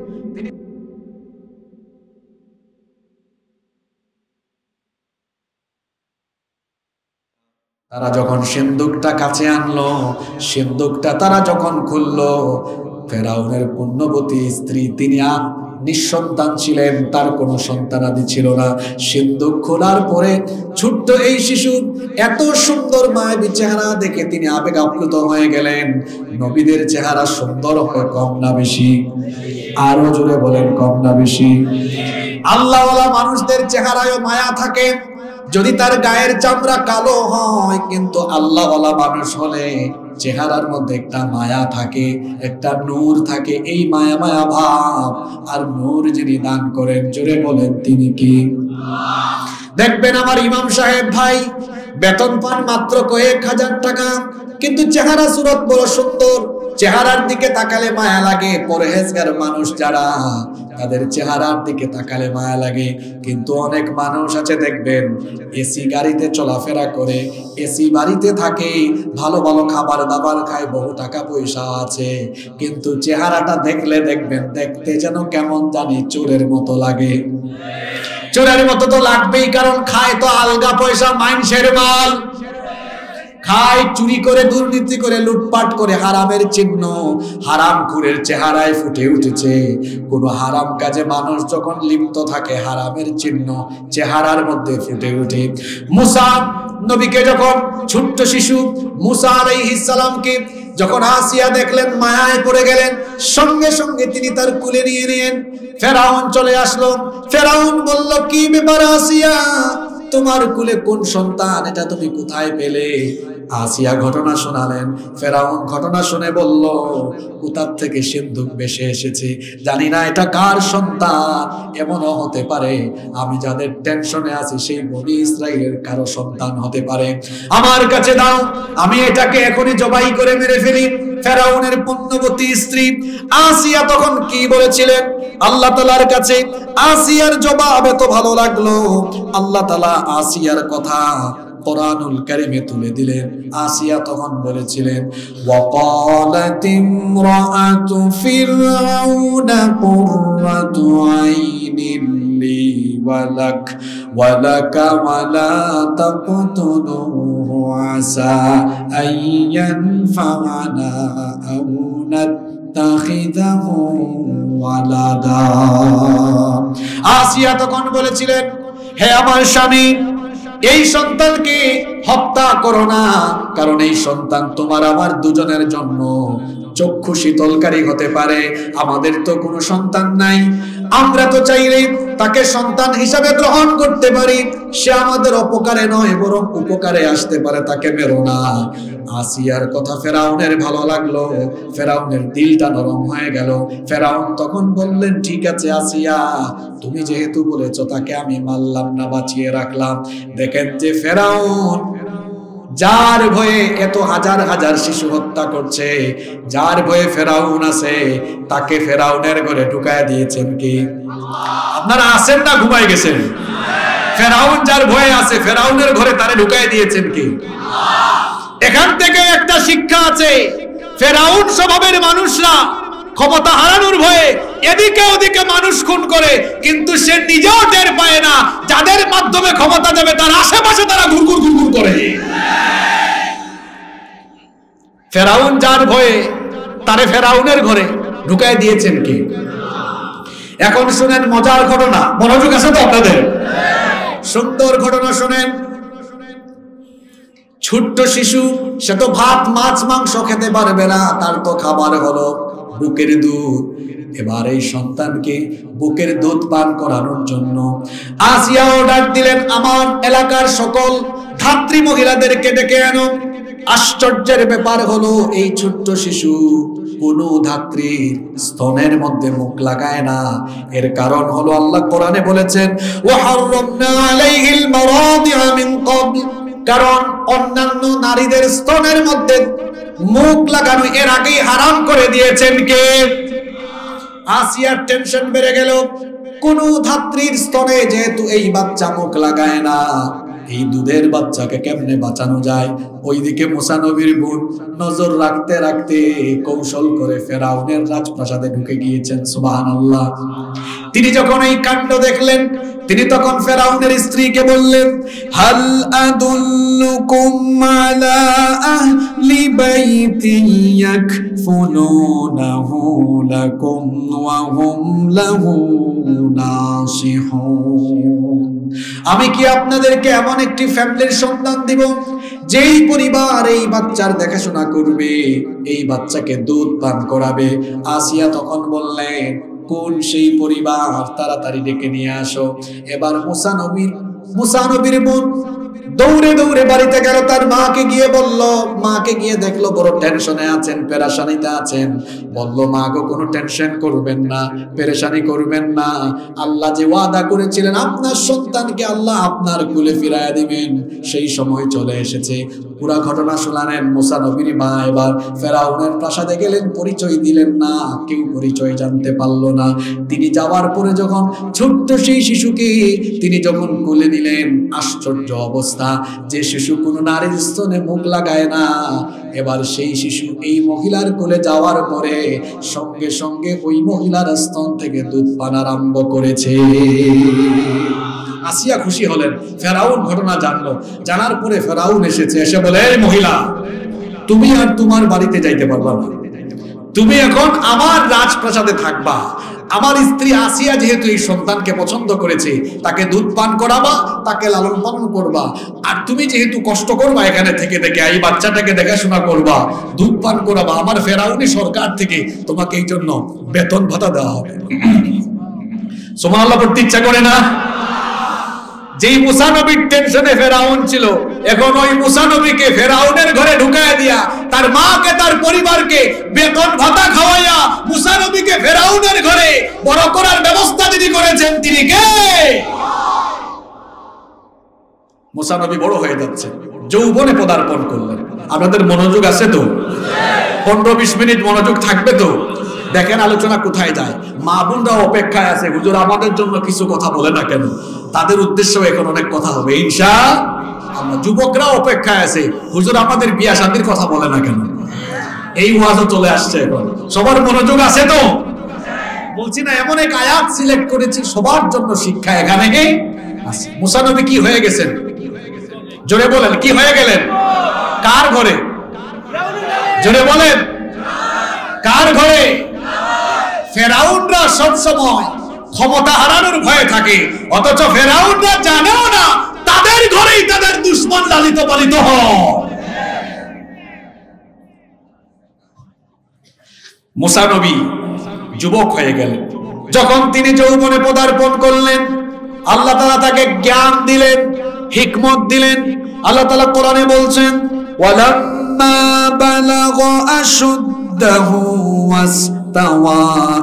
তারা যখন সিন্ধুকটা কাছে আনলো, সিন্ধুকটা তারা যখন খুললো, ফেরাউনের পুণ্যবতী স্ত্রী, তিনি নিঃসন্তান ছিলেন, তার কোনো সন্তানাদি ছিল না। সিন্ধুক খোলার পরে ছোট্ট এই শিশু এত সুন্দর মায়াবী চেহারা দেখে তিনি আবেগ আপ্লুত হয়ে গেলেন। নবীদের চেহারা সুন্দর হয় কম না বেশি? আরো জোরে বলেন, কম না বেশি? আল্লাহওয়ালা মানুষদের চেহারায় মায়া থাকে, যদি তার গায়ের চামড়া কালো হয়, কিন্তু আল্লাহওয়ালা মানুষ হলে চেহারার মধ্যে একটা মায়া থাকে, একটা নূর থাকে। এই মায়া মায়া ভাব আর নূর যিনি দান করেন, জোরে বলেন তিনি কি? দেখবেন আমার ইমাম সাহেব ভাই বেতন পান মাত্র কয়েক হাজার টাকা, কিন্তু চেহারা সুরত বড় সুন্দর, চেহারার দিকে তাকালে মায়া লাগে। পরহেজগার মানুষ যারা, তাদের চেহারার দিকে তাকালে মায়া লাগে। কিন্তু অনেক মানুষ আছে দেখবেন এসি গাড়িতে চলাফেরা করে, এসি বাড়িতে থাকে, ভালো ভালো খাবার দাবার খায়, বহু টাকা পয়সা আছে, কিন্তু চেহারাটা দেখলে দেখবেন দেখতে যেন কেমন জানি চোরের মতো লাগে। চোরের মতো তো লাগবেই, কারণ খায় তো আলগা পয়সা, মানুষের মাল খায়, চুরি করে, দুর্নীতি করে, লুটপাট করে, হারামের চিহ্ন হারামখোরের চেহারায় ফুটে উঠেছে। কোন হারাম কাজে মানুষ যখন লিপ্ত থাকে, হারামের চিহ্ন চেহারার মধ্যে ফুটে ওঠে। মুসা নবীকে যখন ছোট্ট শিশু মুসা আলাইহিস সালামকে যখন আসিয়া দেখলেন, মায়ায় পড়ে গেলেন, সঙ্গে সঙ্গে তিনি তার কুলে নিয়ে নিলেন। ফেরাউন চলে আসলো। ফেরাউন বলল, কি ব্যাপার আসিয়া, তোমার কুলে কোন সন্তান, এটা তুমি কোথায় পেলে? আসিয়া ঘটনা শোনালেন। ফেরাউন ঘটনা শুনে বলল, কোথার থেকে সিন্ধুক ভেসে এসেছে, জানি না এটা কার সন্তান, এমনও হতে পারে আমি যাদের টেনশনে আছি সেই বনি ইসরাইলের কারো সন্তান হতে পারে, আমার কাছে দাও, আমি এটাকে এখনই জবাই করে মেরে ফেলি। ফেরাউনের পুণ্যবতী স্ত্রী আসিয়া তখন কি বলেছিলেন আল্লাহ তাআলার কাছে? আসিয়ার জবাব এত ভালো লাগলো, আল্লাহ তাআলা আসিয়ার কথা কোরআনুল কারীমে তুলে দিলেন। আসিয়া তখন বলেছিলেন, ওয়াকালাত ইমরাআতু ফিরআউনা কুররাতু আইনিন লি ওয়ালাক ওয়ালাকা ওয়ালা তাকতুলুহু আসা আইয়ানফা'না আও নাত্তাখিযাহু ওয়ালাদা। আসিয়া তখন বলেছিলেন, হে আমার স্বামী, এই সন্তানকে হত্যা করো না, কারণ এই সন্তান তোমার আমার দুজনের জন্য চক্ষু শীতলকারী হতে পারে। আমাদের তো কোনো সন্তান নাই, আমরা তো চাইলে তাকে সন্তান হিসাবে গ্রহণ করতে পারি, সে আমাদের অপকারে নয় বরং উপকারে আসতে পারে, তাকে মেরো না। আসিয়ার কথা ফেরাউনের ভালো লাগলো, ফেরাউনের দিলটা নরম হয়ে গেল। ফেরাউন তখন বললেন, ঠিক আছে আসিয়া, তুমি যেহেতু বলেছো তাকে আমি মারলাম না, বাঁচিয়ে রাখলাম। দেখেন যে ফেরাউন যার ভয়ে এত হাজার হাজার শিশু হত্যা করছে, যার ভয়ে ফেরাউন আছে, তাকে ফেরাউনের ঘরে ঢুকায় দিয়েছেন কি? আপনারা আছেন না ঘুমাই গেছেন? ফেরাউন যার ভয়ে আছে, ফেরাউনের ঘরে তারে ঢুকায় দিয়েছেন কি? এখান থেকে একটা শিক্ষা আছে, ফেরাউন স্বভাবের মানুষরা ক্ষমতা হারানোর ভয়ে এদিকে ওদিকে মানুষ খুন করে, কিন্তু সে নিজেও টের পায় না যাদের মাধ্যমে ক্ষমতা যাবে তার আশেপাশে তারা ঘুরঘুর ঘুরঘুর করে। ফেরাউন যার ভয়ে, তারে ফেরাউনের ঘরে ঢুকায় দিয়েছেন কি? এখন শুনেন মজার ঘটনা, মনোযোগ আছে তো আপনাদের? সুন্দর ঘটনা শুনেন। ছোট্ট শিশু, সে তো ভাত মাছ মাংস খেতে পারবে না, তার তো খাবার হলো বুকের দুধ। এবার এই সন্তানকে বুকের দুধ পান করানোর জন্য আসিয়া অর্ডার দিলেন, আমার এলাকার সকল ধাত্রী মহিলাদেরকে ডেকে আনো। আশ্চর্যের ব্যাপার হলো এই ছোট্ট শিশু কোন ধাত্রীর স্তনের মধ্যে মুখ লাগায় না। এর কারণ হলো আল্লাহ কোরআনে বলেছেন, ওয়া হারামনা আলাইহিল মারাদিআ মিন ক্বাবল, কারণ অন্যান্য নারীদের স্তনের মধ্যে মুখ লাগানো এর আগেই হারাম করে দিয়েছেন কে? আসিয়ার টেনশন বেড়ে গেল, কোন ধাত্রীর স্তনে যেহেতু এই বাচ্চা মুখ লাগায় না, এই দুধের বাচ্চাকে কেমনে বাঁচানো যায়? ওইদিকে মুসা নবীর বোন নজর রাখতে রাখতে কৌশল করে ফেরাউনের রাজপ্রাসাদে ঢুকে গিয়েছেন। সুবহানাল্লাহ। তিনি যখন এই কাণ্ড দেখলেন, তিনি তখন ফেরাউনের স্ত্রীকে বললেন, হাল আদুল্লুকুম আলা আহলি বাইতি ইয়াকফুলুনাহু লাকুম ওয়া হুম লাহু নাসিহুন, আমি কি আপনাদেরকে এমন একটি ফ্যামিলির সন্তান দিব যেই পরিবার এই বাচ্চার দেখাশোনা করবে, এই বাচ্চাকে দুধ পান করাবে? আসিয়া তখন বললেন, কোন সেই পরিবার? তাড়াতাড়ি ডেকে নিয়ে আসো। এবার মুসা নবীর মুসা নবীর বোন দৌড়ে দৌড়ে বাড়িতে গেল, তার মাকে গিয়ে বলল, মাকে গিয়ে দেখলো বড় টেনশনে আছেন, পেরেশানিতে আছেন। বলল, মা গো, কোনো টেনশন করবেন না, পেরেশানি করবেন না, আল্লাহ যে ওয়াদা করেছিলেন আপনার সন্তানকে আল্লাহ আপনার কুলে ফিরাইয়া দিবেন, সেই সময় চলে এসেছে। পুরা ঘটনা শুনালেন মুসা নবীর মা। এবার ফেরাউনের প্রাসাদে গেলেন, পরিচয় দিলেন না, কেউ পরিচয় জানতে পারলো না। তিনি যাওয়ার পরে যখন ছোট্ট সেই শিশুকে তিনি যখন কোলে নিলেন, আশ্চর্য অবস্থা, যে শিশু কোনো নারীর স্তনে মুখ লাগায় না, এবার সেই শিশু এই মহিলার কোলে যাওয়ার পরে সঙ্গে সঙ্গে ওই মহিলার স্তন থেকে দুধ পান আরম্ভ করেছে। আসিয়া খুশি হলেন, ফেরাউন ঘটনা জানলো। জানার পরে ফেরাউন এসেছে, এসে বলে, এই মহিলা, তুমি আর তোমার বাড়িতে যাইতে পারবা না, তুমি এখন আমার রাজপ্রাসাদে থাকবা। আমার স্ত্রী আসিয়া যেহেতু এই সন্তানকে পছন্দ করেছে, তাকে দুধ পান করাবা, তাকে লালন পালন করবা, আর তুমি যেহেতু কষ্ট করবা এখানে থেকে থেকে এই বাচ্চাটাকে দেখাশোনা করবা, দুধ পান করাবা, আমার ফেরাউনি সরকার থেকে তোমাকে এই জন্য বেতন ভাতা দেওয়া হবে। সুবহানাল্লাহ পড়তে ইচ্ছা করে না? যেই মুসা নবীর টেনশনে ফেরাউন ছিল, এখন ওই মুসা নবীকে ফেরাউনের ঘরে ঢুকায় দিয়া তার মাকে, তার পরিবারকে বেতন ভাতা খাওয়াইয়া মুসা নবীকে ফেরাউনের ঘরে বড় করার ব্যবস্থা যিনি করেছেন, তিনি কে? মুসা নবী বড় হয়ে যাচ্ছে, যৌবনে পদার্পণ করলেন। আপনাদের মনোযোগ আছে তো? পনেরো বিশ মিনিট মনোযোগ থাকবে তো? দেখেন আলোচনা কোথায় যায়। মা বোনরা অপেক্ষায় আছে, হুজুর আমাদের জন্য কিছু কথা বলে না কেন? তাদের উদ্দেশ্যেও এখন অনেক কথা হবে ইনশাআল্লাহ। যুবকরা অপেক্ষায় আছে, হুজুর আমাদের বিয়া শাদীর কথা বলে না কেন? এই ওয়াজও চলে আসছে এখন। সবার মনোযোগ আছে তো? বলছি না, এমন এক আয়াত সিলেক্ট করেছি সবার জন্য শিক্ষা এখানে আছে। মুসা নবী কি হয়ে গেছেন? জোরে বলেন, কি হয়ে গেলেন? কার ঘরে? জোরে বলেন, কার ঘরে? ফেরাউনরা সবসময় ক্ষমতা হারানোর ভয়ে থাকে, অথচ ফেরাউনরা জানেও না তাদের ঘরেই তাদের দুশ্মন লালিত পালিত হয়। মুসা নবী যুবক হয়ে গেলেন, যখন তিনি যৌবনে পদার্পণ করলেন, আল্লাহ তাআলা তাকে জ্ঞান দিলেন, হিকমত দিলেন। আল্লাহ তাআলা কোরআনে বলছেন, ওয়ালাম্মা বালাগা আশুদ্দাহু ওয়াস্তাওয়া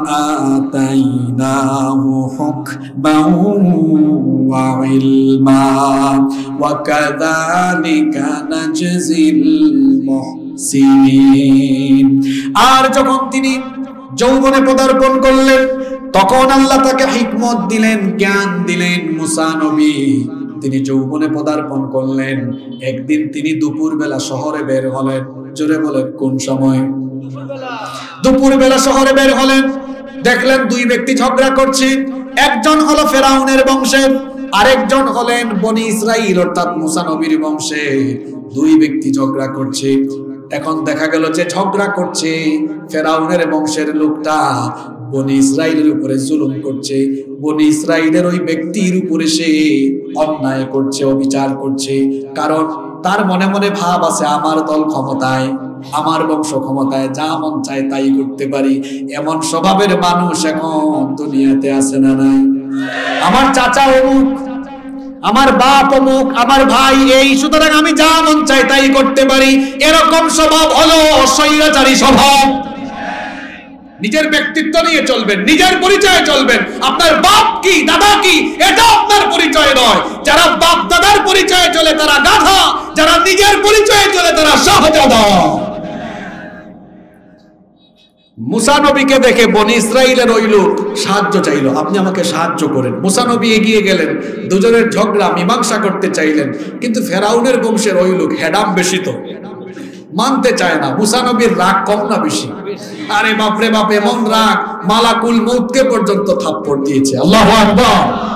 আতাইনাহু হুকমান ওয়া ইলমা ওয়া কাযালিকা নাজজিল মুহসিনিন। আর যখন তিনি যৌবনে পদার্পণ করলেন, তখন আল্লাহ তাকে হিকমত দিলেন, জ্ঞান দিলেন। মুসা নবী তিনি যৌবনে পদার্পণ করলেন। একদিন তিনি দুপুর বেলা শহরে বের হলেন। জোরে বলেন, কোন সময়? দুপুর বেলা শহরে বের হলেন, দেখলেন দুই ব্যক্তি ঝগড়া করছে। একজন হলো ফেরাউনের বংশের, আরেকজন হলেন বনি ইসরাইল অর্থাৎ মুসা নবীর বংশে। দুই ব্যক্তি ঝগড়া করছে। এখন দেখা গেল যে ঝগড়া করছে ফেরাউনের বংশের লোকটা বনি ইসরাইলের উপরে জুলুম করছে, বনি ইসরাইলের ওই ব্যক্তির উপরে সে অন্যায় করছে, অবিচার করছে। কারণ তার মনে মনে ভাব আছে, আমার দল ক্ষমতায়, আমার বংশ ক্ষমতায়, যা মন চায় তাই করতে পারি। এমন স্বভাবের মানুষ এখন দুনিয়াতে আছে না নাই? আমার চাচা অমুক, আমার বাপ অমুক, আমার ভাই এই, সুতরাং আমি যা মন চাই তাই করতে পারি। এরকম স্বভাব হলো স্বৈরাচারী স্বভাব। নিজের ব্যক্তিত্ব নিয়ে চলবেন, নিজের পরিচয়ে চলবেন। আপনার বাপ কি, দাদা কি, এটা আপনার পরিচয় নয়। যারা বাপ দাদার পরিচয়ে চলে তারা গাধা, যারা নিজের পরিচয়ে চলে তারা শাহজাদা। মুসা নবীকে দেখে বনি ইসরাইলের ওই লোক সাহায্য চাইলো, আপনি আমাকে সাহায্য করেন। মুসা নবী এগিয়ে গেলেন, দুজনের ঝগড়া মীমাংসা করতে চাইলেন। কিন্তু ফেরাউনের বংশের ওই লোক হেডাম বেশি, তো মানতে চায় না। মুসা নবীর রাগ কম না বেশি? আরে বাপরে বাপ, এমন রাগ মালাকুল মউতকে পর্যন্ত থাপ্পড় দিয়েছে। আল্লাহু আকবার।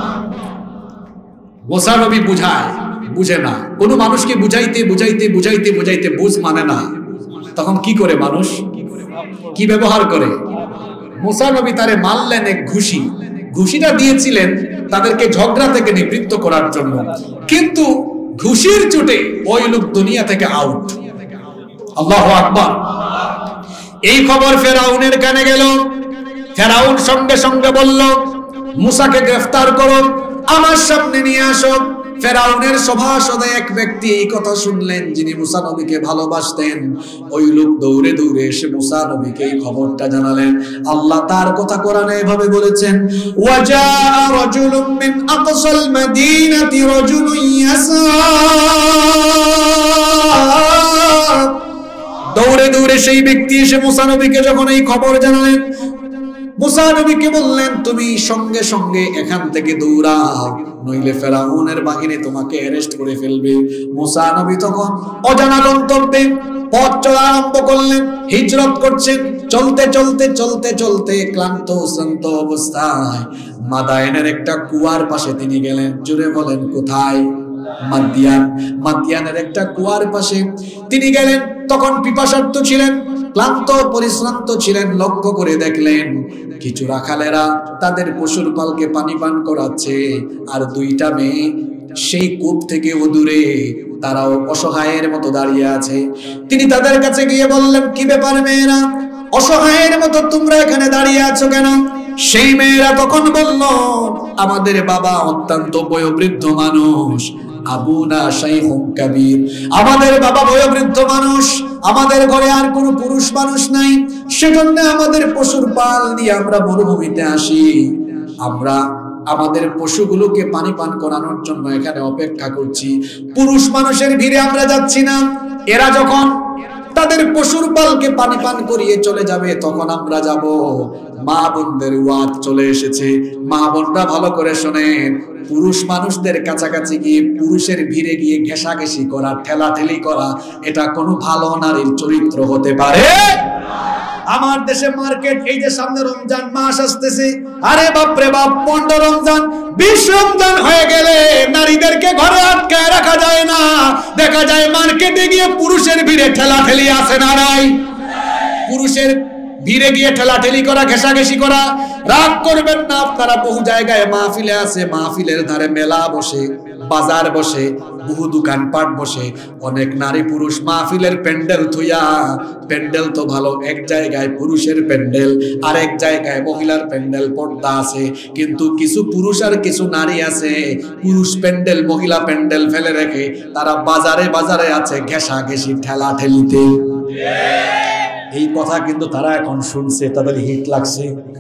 মুসা নবী বুঝায়, বুঝে না। কোন মানুষকে বুঝাইতে বুঝাইতে বুঝাইতে বুঝাইতে বুঝ মানে না, তখন কি করে মানুষ, কি ব্যবহার করে? মুসা নবী তারে মারলেন এক ঘুষি। ঘুষিটা দিয়েছিলেন তাদেরকে ঝগড়া থেকে নিবৃত্ত করার জন্য, কিন্তু ঘুষির চোটে ওই লোক দুনিয়া থেকে আউট। আল্লাহু আকবার। এই খবর ফেরাউনের কানে গেল। ফেরাউন সঙ্গে সঙ্গে বলল, মুসাকে গ্রেফতার করো, আমার সামনে নিয়ে আসো। ফেরাউনের সভাসদ এক ব্যক্তি এই কথা শুনলেন, যিনি মুসা নবীকে ভালোবাসতেন। ওই লোক দৌড়ে দৌড়ে এসে মুসা নবীকে এই খবরটা জানালেন। আল্লাহ তার কথা কোরআনে এভাবে বলেছেন, ওয়াজা রাজুলুম মিন আকসাল মাদিনাতি রাজুলুন ইয়াসা। দৌড়ে দৌড়ে সেই ব্যক্তি এসে মুসা নবীকে যখন এই খবর জানালেন, মুসা নবীকে বললেন, তুমি সঙ্গে সঙ্গে এখান থেকে দৌড়াও, নইলে ফেরাউনের বাহিনী তোমাকে অ্যারেস্ট করে ফেলবে। মুসা নবী তখন অজানা গন্তব্যে পথ চলা আরম্ভ করলেন, হিজরত করছেন। চলতে চলতে চলতে চলতে ক্লান্ত শ্রান্ত অবস্থায় মাদায়েনের একটা কুয়ার পাশে তিনি গেলেন। জোরে বলেন, কোথায়? মাদিয়ান। মাদিয়ানের একটা কুয়ার পাশে তিনি গেলেন। তখন পিপাসার্ত ছিলেন, ক্লান্ত পরিশ্রান্ত ছিলেন। লক্ষ্য করে দেখলেন কিছু রাখালেরা তাদের পশুর পালকে পানি পান করাচ্ছে, আর দুইটা মেয়ে সেই কূপ থেকে দূরে, তারাও অসহায়ের মতো দাঁড়িয়ে আছে। তিনি তাদের কাছে গিয়ে বললেন, কি ব্যাপার মেয়েরা, অসহায়ের মতো তোমরা এখানে দাঁড়িয়ে আছো কেন? সেই মেয়েরা তখন বলল, আমাদের বাবা অত্যন্ত বয়োবৃদ্ধ মানুষ, আবুনা শাইখুন কাবীর, আমাদের বাবা বয়োবৃদ্ধ মানুষ, আমাদের ঘরে আর কোনো পুরুষ মানুষ নাই, সেজন্য আমাদের পশুর পাল দিয়ে আমরা মরুভূমিতে আসি। আমরা আমাদের পশুগুলোকে পানি পান করানোর জন্য এখানে অপেক্ষা করছি। পুরুষ মানুষের ভিড়ে আমরা যাচ্ছি না। এরা যখন তাদের পশুর পালকে পানি পান করিয়ে চলে যাবে, তখন আমরা যাব। মা বোনদের ওয়াজ চলে এসেছে, মা বোনরা ভালো করে শোনেন। পুরুষ মানুষদের কাছাকাছি গিয়ে পুরুষের ভিড়ে গিয়ে ঘেঁষাঘেঁষি করা, ঠেলাঠেলি করা, এটা কোনো ভালো নারীর চরিত্র হতে পারে? আমার দেশে মার্কেট, এই যে সামনে রমজান মাস আসতেছে, আরে বাপরে বাপ, পনেরো রমজান বিশ রমজান হয়ে গেলে নারীদেরকে ঘরে আটকায় রাখা যায় না। দেখা যায় মার্কেটে গিয়ে পুরুষের ভিড়ে ঠেলাঠেলি আছে না নাই? পুরুষের ভিড়ে গিয়ে ঠেলাঠেলি করা, ঘেঁষাঘেঁষি করা। রাগ করবেন না, আপনারা বহু জায়গায় মাহফিলে আছে, মাহফিলের ধারে মেলা বসে, বাজার বসে, বহু দোকানপাট বসে, অনেক নারী পুরুষ মাহফিলের প্যান্ডেল থুইয়া, প্যান্ডেল তো ভালো, এক জায়গায় পুরুষের প্যান্ডেল আর এক জায়গায় মহিলার প্যান্ডেল, পর্দা আছে, কিন্তু কিছু পুরুষ আর কিছু নারী আছে পুরুষ প্যান্ডেল মহিলা প্যান্ডেল ফেলে রেখে তারা বাজারে বাজারে আছে ঘেঁষা ঘেঁষি ঠেলা ঠেলিতে। এই কথা কিন্তু তারা এখন শুনছে, তাদের হিট লাগছে,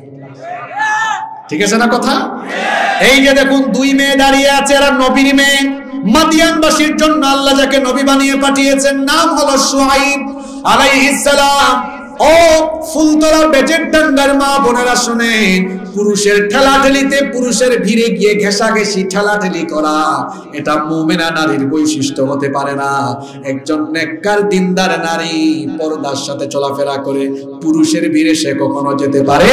ঠিক আছে না কথা? এই যে দেখুন দুই মেয়ে দাঁড়িয়ে আছে, এরা নবীর মেয়ে, মাদিয়ানবাসীর জন্য আল্লাহ যাকে নবী বানিয়ে পাঠিয়েছেন নাম হলো শুআইব আলাইহিস সালাম। ও ফুলতলা বেজের ডাঙ্গার মা বোনেরা শুনেন, পুরুষের ঠেলাঠেলিতে, পুরুষের ভিড়ে গিয়ে ঘেঁষাঘেঁষি ঠেলাঠেলি করা এটা মুমিনা নারীর বৈশিষ্ট্য হতে পারে না। একজন নেককার দিনদার নারী পর্দার সাথে চলাফেরা করে পুরুষের ভিড়ে সে কখনো যেতে পারে।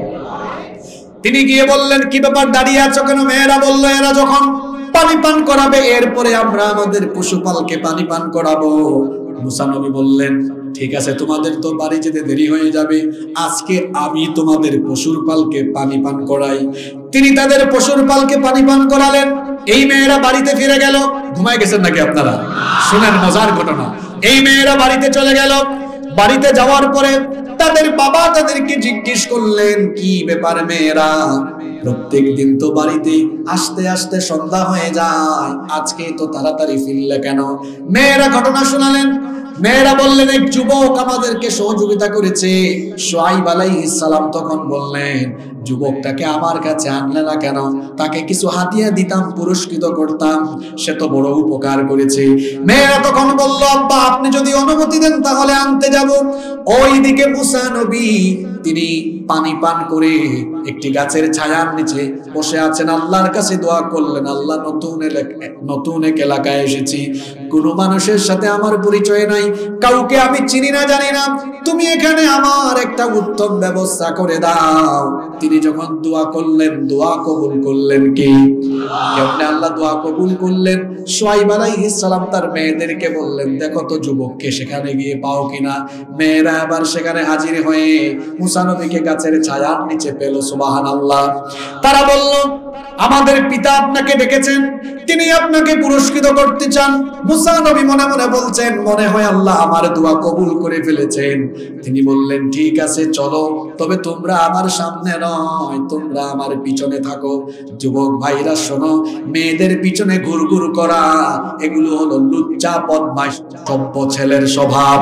তিনি গিয়ে বললেন, কি ব্যাপার দাঁড়িয়ে আছো কেন? মেয়েরা বলল, এরা যখন পানি পান করাবে এরপরে আমরা আমাদের পশুপালকে পানি পান করাবো। মুসা নবী বললেন, ঠিক আছে, তোমাদের তো বাড়ি যেতে দেরি হয়ে যাবে, আজকে আমি তোমাদের পশুর পালকে পানি পান করাই। তিনি তাদের পশুর পালকে পানি পান করালেন। এই মেয়েরা বাড়িতে ফিরে গেল। ঘুমায় গেছেন নাকি আপনারা? শুনেন মজার ঘটনা। এই মেয়েরা বাড়িতে চলে গেল। বাড়িতে যাওয়ার পরে তাদের বাবা তাদেরকে জিজ্ঞেস করলেন, কি ব্যাপার মেয়েরা, প্রত্যেক দিন তো বাড়িতে আসতে আসতে সন্ধ্যা হয়ে যায়, আজকে তো তাড়াতাড়ি ফিরলে কেন? মেয়েরা ঘটনা শোনালেন। মেয়েরা বললেন, এক যুবক আমাদেরকে সহযোগিতা করেছে। শুআইব আলাইহিস সালাম তখন বললেন, যুবকটাকে আমার কাছে আনলে না কেন? তাকে কিছু হাদিয়া দিতাম, পুরস্কৃত করতাম, সে তো বড় উপকার করেছে। মেয়েরা তখন বলল, আব্বা আপনি যদি অনুমতি দেন তাহলে আনতে যাব। ওইদিকে মুসা নবী তিনি পানি পান করে একটি গাছের ছায়ার নিচে বসে আছেন, আল্লাহর কাছে দোয়া করলেন, আল্লাহ নতুন নতুন এক এলাকায় এসেছি, কোনো মানুষের সাথে আমার পরিচয় নাই, কাউকে আমি চিনি না জানি না, তুমি এখানে আমার একটা উত্তম ব্যবস্থা করে দাও। তিনি যখন দোয়া করলেন, দোয়া কবুল করলেন কি? কেমনে আল্লাহ দোয়া কবুল করলেন? শুআইব আলাইহিস সালাম তার মেয়েদেরকে বললেন, দেখো তো যুবককে সেখানে গিয়ে পাও কিনা। মেয়েরা আবার সেখানে হাজির হয়ে মুসা নবীকে গাছের ছায়ার নিচে পেল। সুবহানাল্লাহ। তারা বলল, আমাদের পিতা আপনাকে ডেকেছেন, তিনি আপনাকে পুরস্কৃত করতে চান। মুসা নবী মনে মনে বলছেন, মনে হয় আল্লাহ আমার দোয়া কবুল করে ফেলেছেন। তিনি বললেন, ঠিক আছে চলো, তবে তোমরা আমার সামনে নয়, তোমরা আমার পিছনে থাকো। যুবক ভাইরা শোনো, মেয়েদের পিছনে ঘুরঘুর করা এগুলো হলো লুচ্চা বদমাশ সভ্য ছেলের স্বভাব।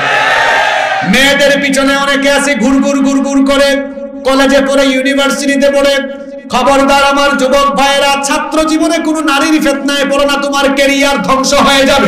মেয়েদের পিছনে অনেকে আছে ঘুরঘুর ঘুরঘুর করে, কলেজে পড়ে, ইউনিভার্সিটিতে পড়ে। খবরদার আমার যুবক ভাইয়েরা, ছাত্র জীবনে কোনো নারীর ফিতনায় পড়ো না, তোমার ক্যারিয়ার ধ্বংস হয়ে যাবে।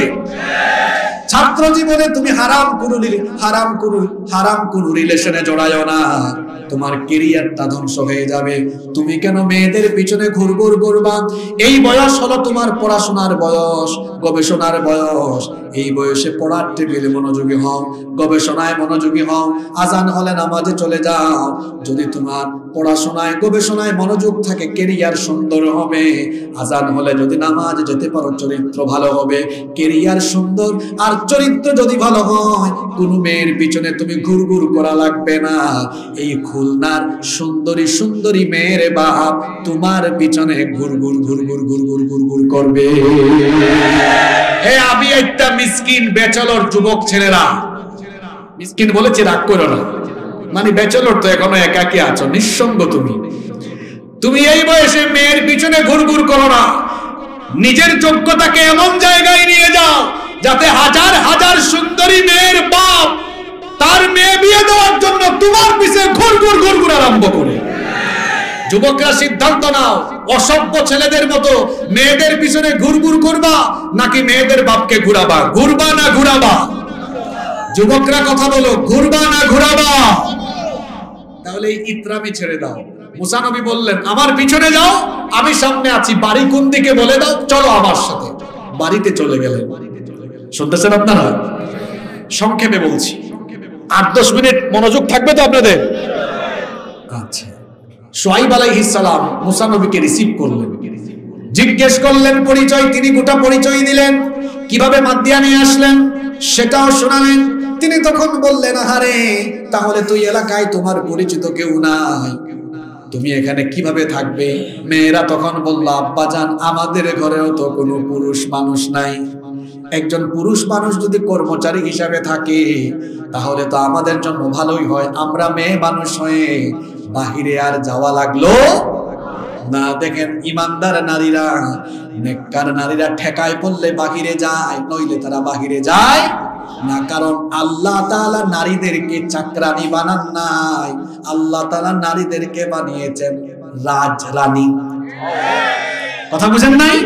ছাত্র জীবনে তুমি হারাম কোন হারাম কোন হারাম কোন রিলেশনে জড়ায়ও না, তোমার ক্যারিয়ারটা ধ্বংস হয়ে যাবে। তুমি কেন মেয়েদের পিছনে ঘুরঘুর করবা? এই বয়স হলো তোমার পড়াশোনার বয়স, গবেষণার বয়স। এই বয়সে পড়ার টেবিলে মনোযোগী হও, গবেষণায় মনোযোগী হও। আজান হলে নামাজে চলে যাও। যদি তোমার পড়াশোনায় গবেষণায় মনোযোগ থাকে, ক্যারিয়ার সুন্দর হবে। আজান হলে যদি নামাজে যেতে পারো, চরিত্র ভালো হবে। ক্যারিয়ার সুন্দর আর চরিত্র যদি ভালো হয়, কোন মেয়ের পিছনে তুমি ঘুরঘুর করা লাগবে না। এই খুলনার সুন্দরী সুন্দরী মেয়ের বাপ তোমার পিছনে ঘুরঘুর ঘুরঘুর ঘুরঘুর ঘুরঘুর করবে। হে আমি একটা মিসকিন ব্যাচেলর যুবক ছেলেরা, মিসকিন বলেছি রাগ করো না, মানে ব্যাচেলর তো এখনো একাকী আছো, নিঃসঙ্গ। তুমি তুমি এই বয়সে মেয়ের পিছনে ঘুরঘুর করো না। নিজের যোগ্যতাকে এমন জায়গায় নিয়ে যাও যাতে হাজার হাজার সুন্দরী মেয়ের বাপ তার মেয়ে বিয়ে দেওয়ার জন্য তোমার পিছে ঘুরঘুর ঘুরঘুর আরম্ভ করে। যুবকরা সিদ্ধান্ত নাও, অসভ্য ছেলেদের মতো মেয়েদের পিছনে ঘুরঘুর করবা নাকি মেয়েদের বাপকে ঘুরাবা? ঘুরবা না ঘুরাবা? যুবকরা কথা বলো, ঘুরবা না ঘুরাবা? তাহলে এই ইতরামি ছেড়ে দাও। মুসা নবী বললেন, আমার পিছনে যাও, আমি সামনে আছি, বাড়ি কোন দিকে বলে দাও, চলো আমার সাথে। বাড়িতে চলে গেলেন। শুনতেছেন আপনারা? সংক্ষেপে বলছি, আট দশ মিনিট মনোযোগ থাকবে তো আপনাদের? আচ্ছা। শুআইব আলাইহিস সালাম মুসা নবীকে রিসিভ করলেন, জিজ্ঞেস করলেন পরিচয়, তিনি গোটা পরিচয় দিলেন। কিভাবে মাদিয়ানে আসলেন সেটাও শোনালেন। তিনি তখন বললেন, আরে তাহলে তুই এলাকায় তোমার পরিচিত কেউ নাই? তুমি এখানে কিভাবে থাকবে? মেয়েরা তখন বলল, আব্বাজান আমাদের ঘরেও তো কোনো পুরুষ মানুষ নাই, একজন পুরুষ মানুষ যদি কর্মচারী হিসাবে থাকে তাহলে তো আমাদের জন্য ভালোই হয়, আমরা মেয়ে মানুষ হয়ে বাহিরে আর যাওয়া লাগলো না। দেখেন ইমানদার নারীরা, নেককার নারীরা ঠেকায় পড়লে বাহিরে যায়, নইলে তারা বাহিরে যায় না। কারণ আল্লাহ তাআলা নারীদেরকে চাকরানি বানান নাই, আল্লাহ তাআলা নারীদেরকে বানিয়েছেন রাজরানী। কথা বুঝেন নাই?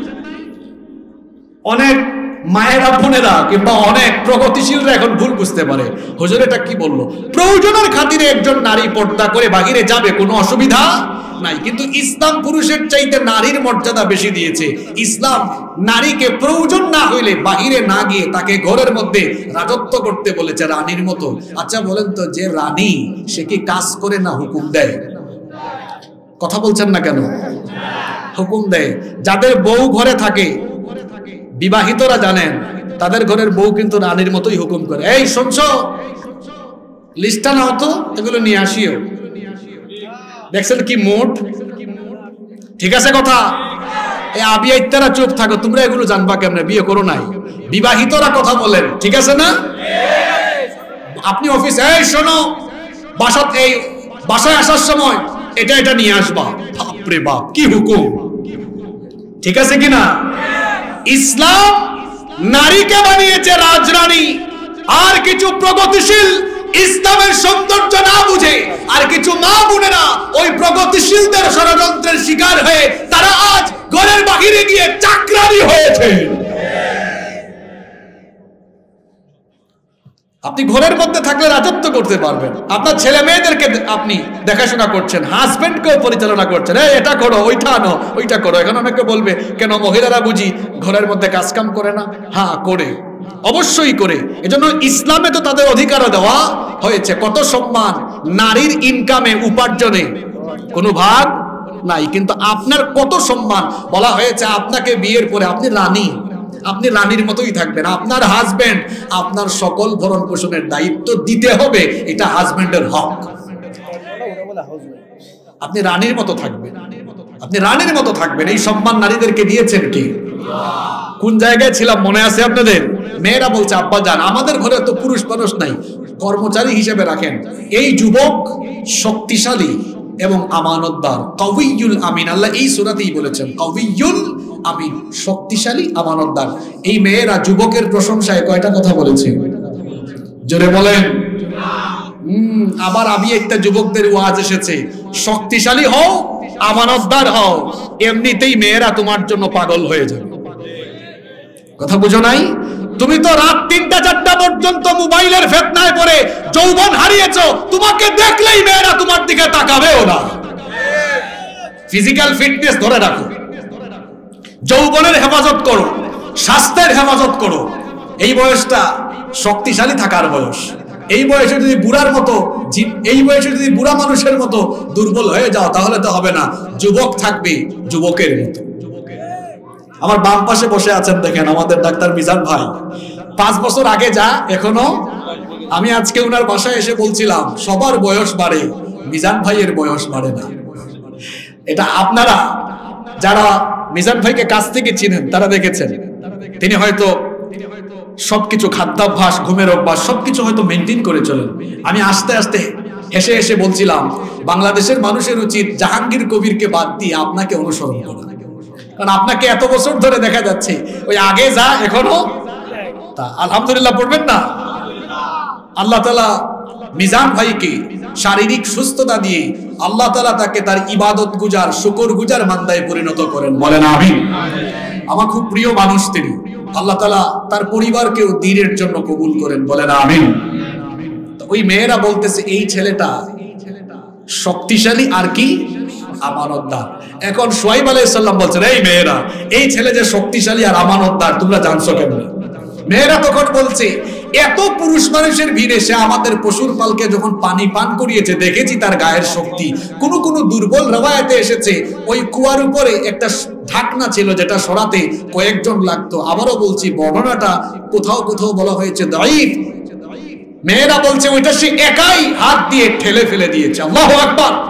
অনেক মায়েরা বোনেরা কিংবা অনেক প্রগতিশীলরা এখন ভুল বুঝতে পারে, হুজুর এটা কি বললো, প্রয়োজনের খাতিরে একজন নারী পর্দা করে বাহিরে যাবে, কোনো অসুবিধা নাই। কিন্তু ইসলাম পুরুষের চাইতে নারীর মর্যাদা বেশি দিয়েছে। ইসলাম নারীকে প্রয়োজন না হইলে বাহিরে না গিয়ে তাকে ঘরের মধ্যে রাজত্ব করতে বলেছে, রানীর মতো। আচ্ছা বলেন তো, যে রানী সে কি কাজ করে না হুকুম দেয়? কথা বলছেন না কেন? হুকুম দেয়। যাদের বউ ঘরে থাকে, বিবাহিতরা জানেন তাদের ঘরের বউ কিন্তু রানীর মতোই হুকুম করে। এই শুনছো, লিস্টটা না হতো, এগুলো নিয়ে আসিও। দেখছেন কি মোট? ঠিক আছে কথা? এই আবিয়া ইত্যারা চুপ থাকো, তোমরা এগুলো জানবা কেমনে? বিয়ে করো নাই, বিবাহিতরা কথা বলেন, ঠিক আছে না? আপনি অফিস, এই শোনো, বাসাত এই বাসায় আসার সময় এটা এটা নিয়ে আসবা। বাপরে বাপ, কি হুকুম! ঠিক আছে কিনা? ইসলাম নারীকে বানিয়েছে রাজরানী। আর কিছু প্রগতিশীল ইসলামের সৌন্দর্য না বুঝে আর কিছু মা বোনেরা ওই প্রগতিশীলদের ষড়যন্ত্রের শিকার হয়ে তারা আজ ঘরের বাহিরে গিয়ে চাকরানি হয়েছে। আপনি ঘরের মধ্যে থাকলে রাজত্ব করতে পারবেন, আপনার ছেলে মেয়েদেরকে আপনি দেখাশোনা করছেন, হাজবেন্ডকেও পরিচালনা করছেন, এই এটা করো, ওইটা আনো, ওইটা করো। এখন অনেকে বলবে, কেন মহিলারা বুঝি ঘরের মধ্যে কাজ কাম করে না? হ্যাঁ করে, অবশ্যই করে। এজন্য ইসলামে তো তাদের অধিকার দেওয়া হয়েছে। কত সম্মান! নারীর ইনকামে, উপার্জনে কোনো ভাগ নাই, কিন্তু আপনার কত সম্মান! বলা হয়েছে আপনাকে বিয়ের পরে আপনি রানী, আপনি রানীর মতোই থাকবেন। আপনার হাজবেন্ড আপনার সকল ভরণ পোষণের দায়িত্ব দিতে হবে, এটা হাজবেন্ডের হক। আপনি রানীর মতো থাকবেন, আপনি রানীর মতো থাকবেন। এই সম্মান নারীদেরকে দিয়েছেন কি? কোন জায়গায় ছিলাম মনে আছে আপনাদের? মেয়েরা বলছে, আব্বা জান আমাদের ঘরে তো পুরুষ মানুষ নাই, কর্মচারী হিসেবে রাখেন। এই যুবক শক্তিশালী এবং আমানতদার, কওয়িয়ুল আমিন। আল্লাহ এই সূরাতেই বলেছেন কওয়িয়ুল আমিন, শক্তিশালী আমানতদার। এই মেয়েরা যুবকের প্রশংসায় কয়টা কথা বলেছে? জোরে বলেন। হম আবার আমি একটা যুবকদের ওয়াজ এসেছে, শক্তিশালী হও, আমানতদার হও, এমনিতেই মেয়েরা তোমার জন্য পাগল হয়ে যাবে। কথা বুঝো নাই? তুমি তো রাত তিনটা চারটা পর্যন্ত মোবাইলের ফিতনায় পড়ে যৌবন হারিয়েছো, তোমাকে দেখলেই মেয়েরা তোমার দিকে তাকাবেও না। ফিজিক্যাল ফিটনেস ধরে রাখো, যৌবনের হেফাজত করো, স্বাস্থ্যের হেফাজত করো। এই বয়সটা শক্তিশালী থাকার বয়স। এই বয়সে যদি বুড়ার মতো, এই বয়সে যদি বুড়া মানুষের মতো দুর্বল হয়ে যাও তাহলে তো হবে না। যুবক থাকবে যুবকের মতো। আমার বাম পাশে বসে আছেন দেখেন আমাদের ডাক্তার মিজান ভাই, পাঁচ বছর আগে যা এখনো। আমি আজকে ওনার বাসায় এসে বলছিলাম, সবার বয়স বাড়ে, মিজান ভাইয়ের বয়স বাড়ে না। এটা আপনারা যারা মিজান ভাইকে কাছ থেকে চিনেন তারা দেখেছেন। তিনি হয়তো সবকিছু, খাদ্যাভ্যাস, ঘুমের অভ্যাস সবকিছু হয়তো মেনটেন করে চলেন। আমি আস্তে আস্তে হেসে হেসে বলছিলাম, বাংলাদেশের মানুষের উচিত জাহাঙ্গীর কবিরকে বাদ দিয়ে আপনাকে অনুসরণ করা। কারণ আপনাকে এত বছর ধরে দেখা যাচ্ছে ওই আগে যা এখনো তা। আলহামদুলিল্লাহ পড়বেন না? আল্লাহ তাআলা মিজান ভাইকে শারীরিক সুস্থতা দিয়ে আল্লাহ তাআলা তাকে তার ইবাদত গুজার, শুকর গুজার বান্দায় পরিণত করেন। বলেন আমিন। আমার খুব প্রিয় মানুষ তিনি। আল্লাহ তাআলা তার পরিবারকেও দ্বীনের জন্য কবুল করেন। বলেন আমিন। ওই মেয়েরা বলতেছে এই ছেলেটা শক্তিশালী আর কি আমানতদার। এখন শুআয়ব আলাইহিস সালাম বলছেন, এই মেয়েরা, এই ছেলে যে শক্তিশালী আর আমানতদার তোমরা জানছো কেমনে? মেয়েরা তখন বলছে, এত পুরুষ মানুষের ভিড়ে সে আমাদের পশুর পালকে যখন পানি পান করিয়েছে দেখেছি তার গায়ের শক্তি। কোন কোন দুর্বল রওয়ায়াতে এসেছে ওই কুয়ার উপরে একটা ঢাকনা ছিল যেটা সরাতে কয়েকজন লাগতো। আবারও বলছি, বর্ণনাটা কোথাও কোথাও বলা হয়েছে দাঈফ। মেয়েরা বলছে ওইটা সে একাই হাত দিয়ে ঠেলে ফেলে দিয়েছে। আল্লাহু আকবার।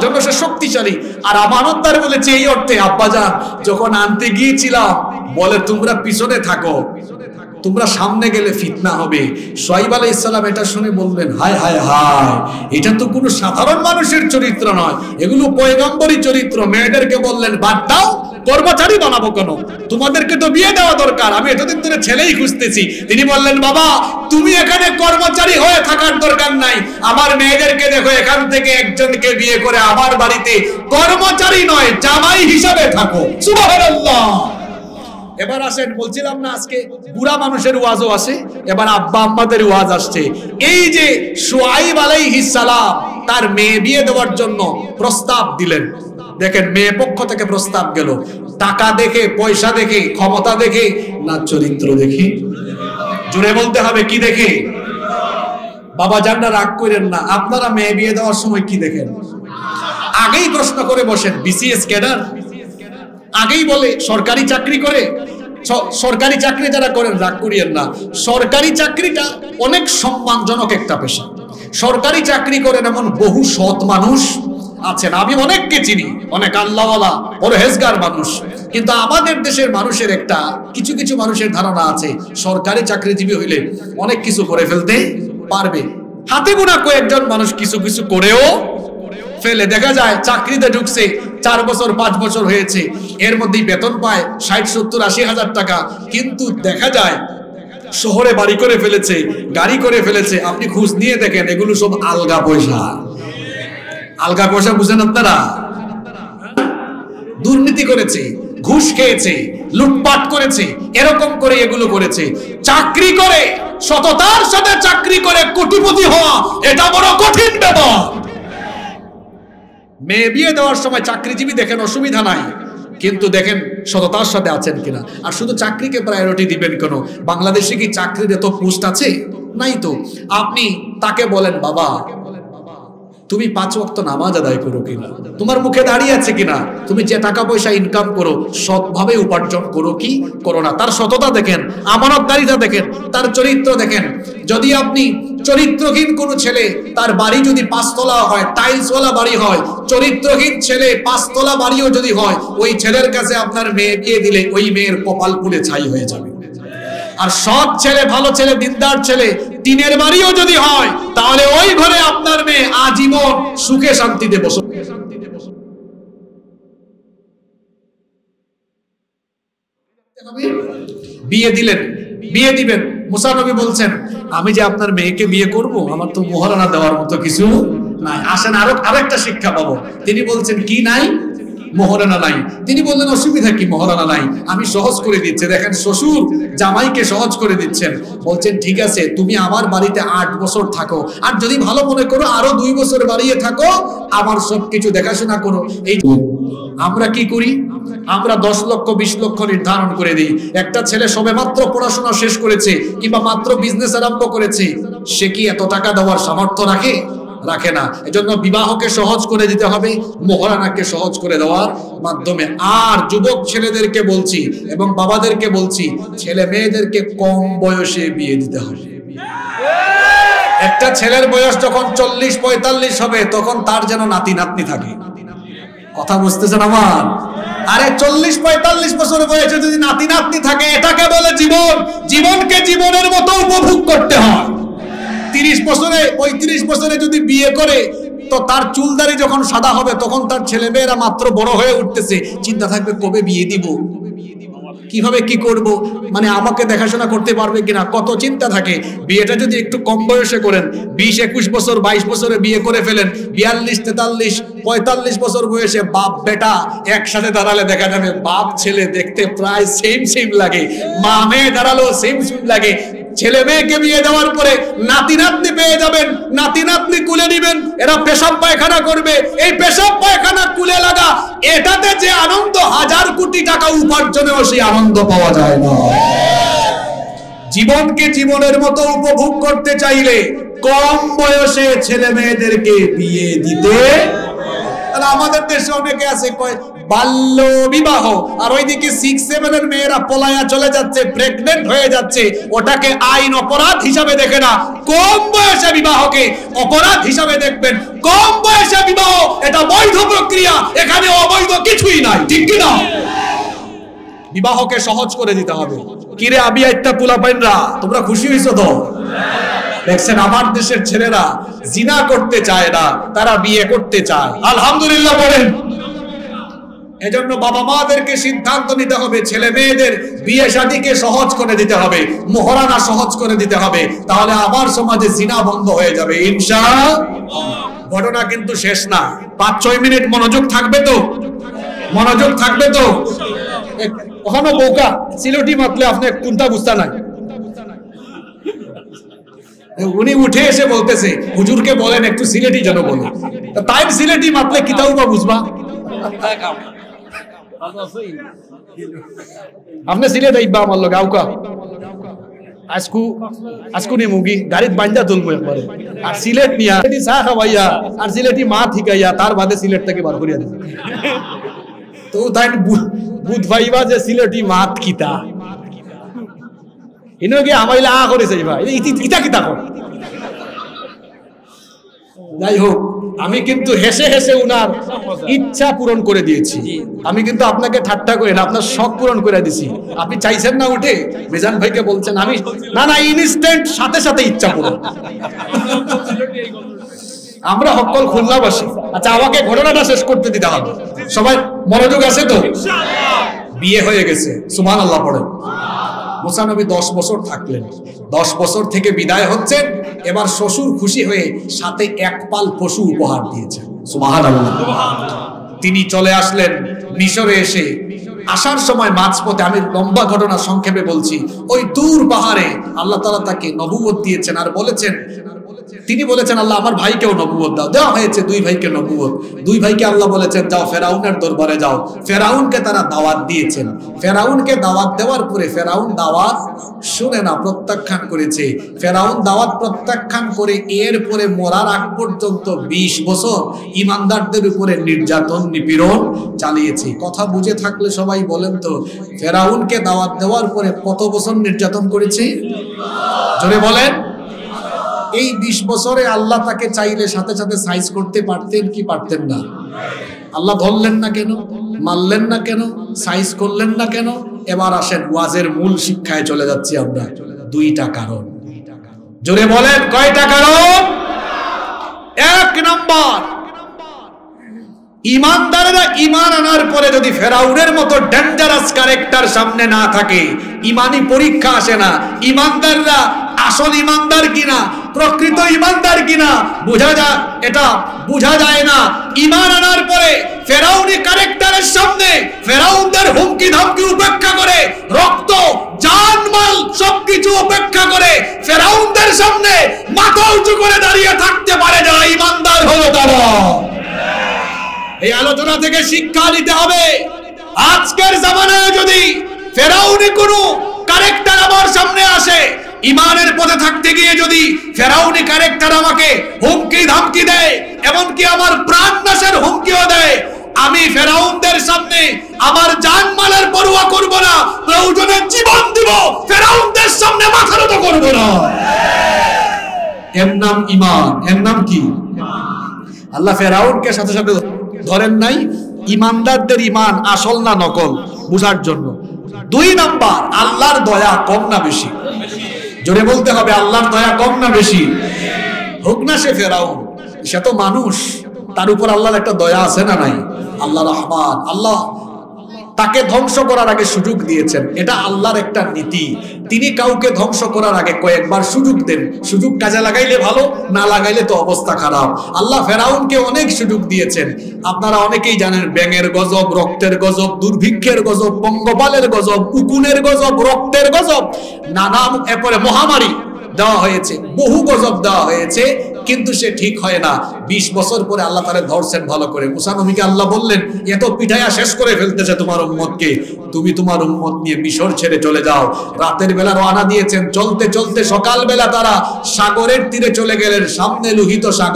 জন্য সে শক্তিশালী। আর আমানতদার বলেছে এই অর্থে, আব্বাজান যখন আনতে গিয়েছিলাম বলে তোমরা পিছনে থাকো, তোমরা সামনে গেলে ফিতনা হবে। শুআয়ব আলাইহিস সালাম এটা শুনে বললেন, হায় হায় হায়, এটা তো কোনো সাধারণ মানুষের চরিত্র নয়, এগুলো পয়গম্বরী চরিত্র। মেয়েদেরকে বললেন, বাদ দাও, কর্মচারী বানাবো কেন, তোমাদেরকে তো বিয়ে দেওয়া দরকার, আমি এতদিন ধরে ছেলেই খুঁজতেছি। তিনি বললেন, বাবা তুমি এখানে কর্মচারী হয়ে থাকার দরকার নাই, আমার মেয়েদেরকে দেখো, এখান থেকে একজনকে বিয়ে করে আমার বাড়িতে কর্মচারী নয় জামাই হিসাবে থাকো। সুবহানাল্লাহ। এবার আসেন, বলছিলাম না আজকে বুড়া মানুষের ওয়াজও আছে, এবার আব্বা আম্মাদের ওয়াজ আসছে। এই যে শুআয়ব আলাইহিস সালাম তার মেয়ে বিয়ে দেওয়ার জন্য প্রস্তাব দিলেন, দেখেন মেয়ে পক্ষ থেকে প্রস্তাব গেল, টাকা দেখে, পয়সা দেখে, ক্ষমতা দেখে না চরিত্র দেখে? জোরে বলতে হবে, কি দেখে? বাবা জানরা রাগ করেন না, আপনারা মেয়ে বিয়ে দেওয়ার সময় কি দেখেন? আগেই প্রশ্ন করে বসেন, বিসিএস ক্যাডার, আগেই বলে সরকারি চাকরি করে। সরকারি চাকরি যারা করেন রাগ করিয়েন না, সরকারি চাকরিটা অনেক সম্মানজনক একটা পেশা। সরকারি চাকরি করেন এমন বহু সৎ মানুষ আছেন, আমি অনেককে চিনি, অনেক আল্লাহওয়ালা পরহেজগার মানুষ। কিন্তু আমাদের দেশের মানুষের একটা কিছু কিছু মানুষের ধারণা আছে, সরকারি চাকরিজীবী হইলে অনেক কিছু করে ফেলতে পারবে। হাতে গোনা কয়েকজন মানুষ কিছু কিছু করেও ফেলে। দেখা যায় চাকরিতে ঢুকছে, চার বছর পাঁচ বছর হয়েছে, এর মধ্যেই বেতন পায় ষাট সত্তর আশি হাজার টাকা, কিন্তু দেখা যায় শহরে বাড়ি করে ফেলেছে, গাড়ি করে ফেলেছে। আপনি খোঁজ নিয়ে দেখেন, এগুলো সব আলগা পয়সা। আলগা পয়সা বুঝেন আপনারা? দুর্নীতি করেছে, ঘুষ খেয়েছে, লুটপাট করেছে, এরকম করে এগুলো করেছে। চাকরি করে, সততার সাথে চাকরি করে কোটিপতি হওয়া, এটা বড় কঠিন ব্যাপার। মেয়ে বিয়ে দেওয়ার সময় চাকরিজীবী দেখেন, অসুবিধা নাই, কিন্তু দেখেন সততার সাথে আছেন কিনা। আর শুধু চাকরিকে প্রায়োরিটি দিবেন কেন? বাংলাদেশে কি চাকরির এত পোস্ট আছে? নাই তো। আপনি তাকে বলেন, বাবা তুমি পাঁচ ওয়াক্ত নামাজ আদায় করো কিনা, তোমার মুখে দাঁড়িয়ে আছে কিনা, তুমি যে টাকা পয়সা ইনকাম করো সৎভাবে উপার্জন করো কি করো না, তার সততা দেখেন, আমানতদারিতা দেখেন, তার চরিত্র দেখেন। যদি আপনি চরিত্রহীন কোন ছেলে, তার বাড়ি যদি পাঁচতলা হয়, টাইলসওয়ালা বাড়ি হয়, চরিত্রহীন ছেলে পাঁচতলা বাড়িও যদি হয়, ওই ছেলের কাছে আপনার মেয়ে বিয়ে দিলে ওই মেয়ের কপাল পুড়ে ছাই হয়ে যাবে। আর সৎ ছেলে, ভালো ছেলে, দিনদার ছেলে, টিনের বাড়িও যদি হয়, তাহলে ওই ঘরে আপনার মেয়ে আজীবন সুখে শান্তিতে বসে। বিয়ে দিলেন, বিয়ে দিবেন, মুসা নবী বলছেন, আমি যে আপনার মেয়েকে বিয়ে করব, আমার তো মোহরানা দেওয়ার মতো কিছু নাই। আসেন আরো আরেকটা শিক্ষা পাবো। তিনি বলছেন, কি নাই? মোহরানা নাই। তিনি বললেন, অসুবিধা কি, মোহরানা নাই, আমি সহজ করে দিচ্ছি। দেখেন শ্বশুর জামাইকে সহজ করে দিচ্ছেন। বলছেন, ঠিক আছে, তুমি আমার বাড়িতে আট বছর থাকো, আর যদি ভালো মনে করো আরো দুই বছর বাড়িয়ে থাকো, আমার সবকিছু দেখাশোনা করো। এই আমরা কি করি? আমরা দশ লক্ষ বিশ লক্ষ নির্ধারণ করে দিই। একটা ছেলে সবে মাত্র পড়াশোনা শেষ করেছে কিংবা মাত্র বিজনেস আরম্ভ করেছে, সে কি এত টাকা দেওয়ার সামর্থ্য রাখে? রাখে না। এজন্য বিবাহকে সহজ করে দিতে হবে, মোহরানাকে সহজ করে দেওয়ার মাধ্যমে। আর যুবক ছেলেদেরকে বলছি এবং বাবাদেরকে বলছি, ছেলে মেয়েদেরকে কম বয়সে বিয়ে দিতে হবে। একটা ছেলের বয়স যখন চল্লিশ পঁয়তাল্লিশ হবে, তখন তার যেন নাতি নাতনি থাকে। কথা বুঝতেছেন আমার? আরে চল্লিশ পঁয়তাল্লিশ বছর বয়সে যদি নাতি নাতনি থাকে, এটাকে বলে জীবন। জীবনকে জীবনের মতো উপভোগ করতে হয়। তিরিশ বছরে পঁয়ত্রিশ বছরে যদি বিয়ে করে, তো তার চুলদারি যখন সাদা হবে, তখন তার ছেলে মেয়েরা মাত্র বড় হয়ে উঠতেছে, চিন্তা থাকবে কবে বিয়ে দিব, কিভাবে কি করব, মানে আমাকে দেখাশোনা করতে পারবে কিনা, কত চিন্তা থাকে। বিয়েটা যদি একটু কম বয়সে করেন, বিশ একুশ বছর বাইশ বছরে বিয়ে করে ফেলেন, বিয়াল্লিশ তেতাল্লিশ পঁয়তাল্লিশ বছর বয়সে বাপ বেটা একসাথে দাঁড়ালে দেখা যাবে বাপ ছেলে দেখতে প্রায় সেম সেম লাগে, মা মেয়ে দাঁড়ালেও সেম সেম লাগে। ছেলে মেয়েকে বিয়ে দেওয়ার পরে নাতি নাতনি পেয়ে যাবেন, নাতি নাতনি কুলে নিবেন, এরা পেশাব পায়খানা করবে। এই পেশাব পায়খানা কুলে লাগা, এটাতে যে আনন্দ হাজার কোটি টাকা উপার্জনেও সেই আনন্দ পাওয়া যায় না। জীবনকে জীবনের মতো উপভোগ করতে চাইলে কম বয়সে ছেলে মেয়েদেরকে বিয়ে দিতে। আর আর আমাদের দেশে অনেকে আছে কয় বাল্য বিবাহ, আর ওইদিকে সিক্স সেভেন এর মেয়েরা পলায়া চলে যাচ্ছে, প্রেগনেন্ট হয়ে যাচ্ছে, ওটাকে আইন অপরাধ হিসাবে দেখে না, কম বয়সে বিবাহকে অপরাধ হিসাবে দেখবেন। কম বয়সে বিবাহ এটা বৈধ প্রক্রিয়া, এখানে অবৈধ কিছুই নাই, ঠিক কি না? বিবাহকে সহজ করে দিতে হবে। কিরে আবি আইত্তা পুলা পাইনরা, তোমরা খুশি হইছো তো? দেখছেন আমার দেশের ছেলেরা জিনা করতে চায় না, তারা বিয়ে করতে চায়, আলহামদুলিল্লাহ বলেন। এজন্য বাবা মাদেরকে সিদ্ধান্ত নিতে হবে, ছেলে মেয়েদের বিয়ে শাদীকে সহজ করে দিতে হবে, মোহরানা সহজ করে দিতে হবে, তাহলে আমার সমাজে জিনা বন্ধ হয়ে যাবে ইনশাআল্লাহ। ঘটনা কিন্তু শেষ না, পাঁচ ছয় মিনিট মনোযোগ থাকবে তো? মনোযোগ থাকবে তো? ওখানে বউকা সিলেটি মাতলে আপনি কোনটা বুঝতা নাই। উনি উঠে এসে বলতেছে হুজুরকে বলেন একটু সিলেটি যেন বলে, তাই সিলেটি মাতলে কিতাও বা বুঝবা। আপনি সিলেট আইবা আমার লগে আউকা আজকু আজকু নি মুগি গাড়িত বান্দা তুলবো একবারে, আর সিলেট নিয়া সিলেটি চা খাওয়াইয়া আর সিলেটি মা ঠিকাইয়া তার বাদে সিলেট থেকে বার করিয়া দিবে। তো তাই বুধ ভাইবা যে সিলেটি মাত কিতা ইনো কি আমাইলা আ করেছে ভাই ইতা কিতা কর। যাই হোক, আমি কিন্তু হেসে হেসে উনার ইচ্ছা পূরণ করে দিয়েছি। আমি কিন্তু আপনাকে ঠাট্টা করে না, আপনার শখ পূরণ করে দিছি। আপনি চাইছেন না উঠে, মিজান ভাইকে বলছেন, আমি না না ইনস্ট্যান্ট সাথে সাথে ইচ্ছা পূরণ। আমরা সকল খুলনাবাসী। আচ্ছা, আমাকে ঘটনাটা শেষ করতে দিতে হবে, সবাই মনোযোগ আছে তো? বিয়ে হয়ে গেছে, সুবহানাল্লাহ পড়েন। মুসা নবী দশ বছর থাকলেন, দশ বছর থেকে বিদায় হচ্ছেন। এবার শ্বশুর খুশি হয়ে সাথে এক পাল পশু উপহার দিয়েছেন, সুবহানাল্লাহ। তিনি চলে আসলেন মিশরে। এসে আসার সময় মাঝপথে, আমি লম্বা ঘটনা সংক্ষেপে বলছি, ওই দূর পাহাড়ে আল্লাহ তাআলা তাকে নবুয়ত দিয়েছেন আর বলেছেন, তিনি বলেছেন আল্লাহ আমার ভাইকেও নবুয়ত দাও। দেওয়া হয়েছে দুই ভাইকে নবুয়ত। দুই ভাইকে আল্লাহ বলেছেন যাও ফেরাউনের দরবারে যাও। ফেরাউনকে তারা দাওয়াত দিয়েছেন। ফেরাউনকে দাওয়াত দেওয়ার পরে ফেরাউন দাওয়াত শুনে না, প্রত্যাখ্যান করেছে। ফেরাউন দাওয়াত প্রত্যাখ্যান করে এরপরে মরার আগ পর্যন্ত বিশ বছর ইমানদারদের উপরে নির্যাতন নিপীড়ন চালিয়েছে। কথা বুঝে থাকলে সবাই বলেন তো, ফেরাউনকে দাওয়াত দেওয়ার পরে কত বছর নির্যাতন করেছে? জোরে বলেন। এই বিশ বছরে আল্লাহ তাকে চাইলে সাথে সাথে সাইজ করতে পারতেন কি পারতেন না? আল্লাহ ধরলেন না কেন? মারলেন না কেন? সাইজ করলেন না কেন? এবার আসেন ওয়াজের মূল শিক্ষায় চলে যাচ্ছি আমরা। দুইটা কারণ। জোরে বলেন কয়টা কারণ? এক নাম্বার, ইমানদারেরা ইমান আনার পরে যদি ফেরাউনের মতো ডেঞ্জারাস ক্যারেক্টার সামনে না থাকে, ইমানি পরীক্ষা আসে না। ইমানদাররা আসল ইমানদার কিনা, প্রকৃত ইমানদার কিনা বোঝা যায়, এটা বোঝা যায় না। ইমান আনার পরে ফেরাউনি ক্যারেক্টারের সামনে ফেরাউনদের হুমকি ধমকি উপেক্ষা করে, রক্ত জানমাল সবকিছু উপেক্ষা করে ফেরাউনদের সামনে মাথা উঁচু করে দাঁড়িয়ে থাকতে পারে যারা ইমানদার হলো তারা। এই আলোচনা থেকে শিক্ষা নিতে হবে। আজকের জামানায় যদি ফেরাউনি কোনো ক্যারেক্টার আমার সামনে আসে, ইমানের পথে থাকতে গিয়ে যদি ফেরাউনি ক্যারেক্টার আমাকে হুমকি ধামকি দেয়, এমনকি আমার প্রাণ নাশের হুমকিও দেয়, আমি ফেরাউনদের সামনে আমার জানমালের পরোয়া করব না, প্রয়োজনে জীবন দিব, ফেরাউনদের সামনে মাথা নত করব না। এর নাম ঈমান। এর নাম কি? আল্লাহ ফেরাউনকে সাথে সাথে ধরেন নাই, ইমানদারদের ইমান আসল না নকল বুঝার জন্য। দুই নাম্বার, আল্লাহর দয়া কম না বেশি? জোরে বলতে হবে, আল্লাহর দয়া কম না বেশি? হোক না সে ফেরাউন, সে তো মানুষ, তার উপর আল্লাহর একটা দয়া আছে না নাই? আল্লাহ রহমান। আল্লাহ তাকে ধ্বংস করার আগে সুযোগ দিয়েছেন, এটা আল্লাহর একটা নীতি। তিনি কাউকে ধ্বংস করার আগে কয়েকবার সুযোগ দেন, সুযোগ কাজে লাগাইলে ভালো, না লাগাইলে তো অবস্থা খারাপ। আল্লাহ ফেরাউনকে অনেক সুযোগ দিয়েছেন। আপনারা অনেকেই জানেন, ব্যাঙের গজব, রক্তের গজব, দুর্ভিক্ষের গজব, পঙ্গপালের গজব, উকুনের গজব, রক্তের গজব, নানা এরপরে মহামারী দেওয়া হয়েছে, বহু গজব দেওয়া হয়েছে, কিন্তু সে ঠিক হয় না। বিশ বছর পরে আল্লাহ তাআলা ধরছেন ভালো করে। মুসা নবীকে আল্লাহ বললেন, এত পিঠাইয়া শেষ করে ফেলতেছে তোমার উম্মতকে, তুমি তোমার উম্মত নিয়ে মিশর ছেড়ে চলে যাও। রাতের বেলা রওনা দিয়েছেন, চলতে চলতে সকাল বেলা তারা সাগরের তীরে চলে গেলেন। সামনে লোহিত সাগর,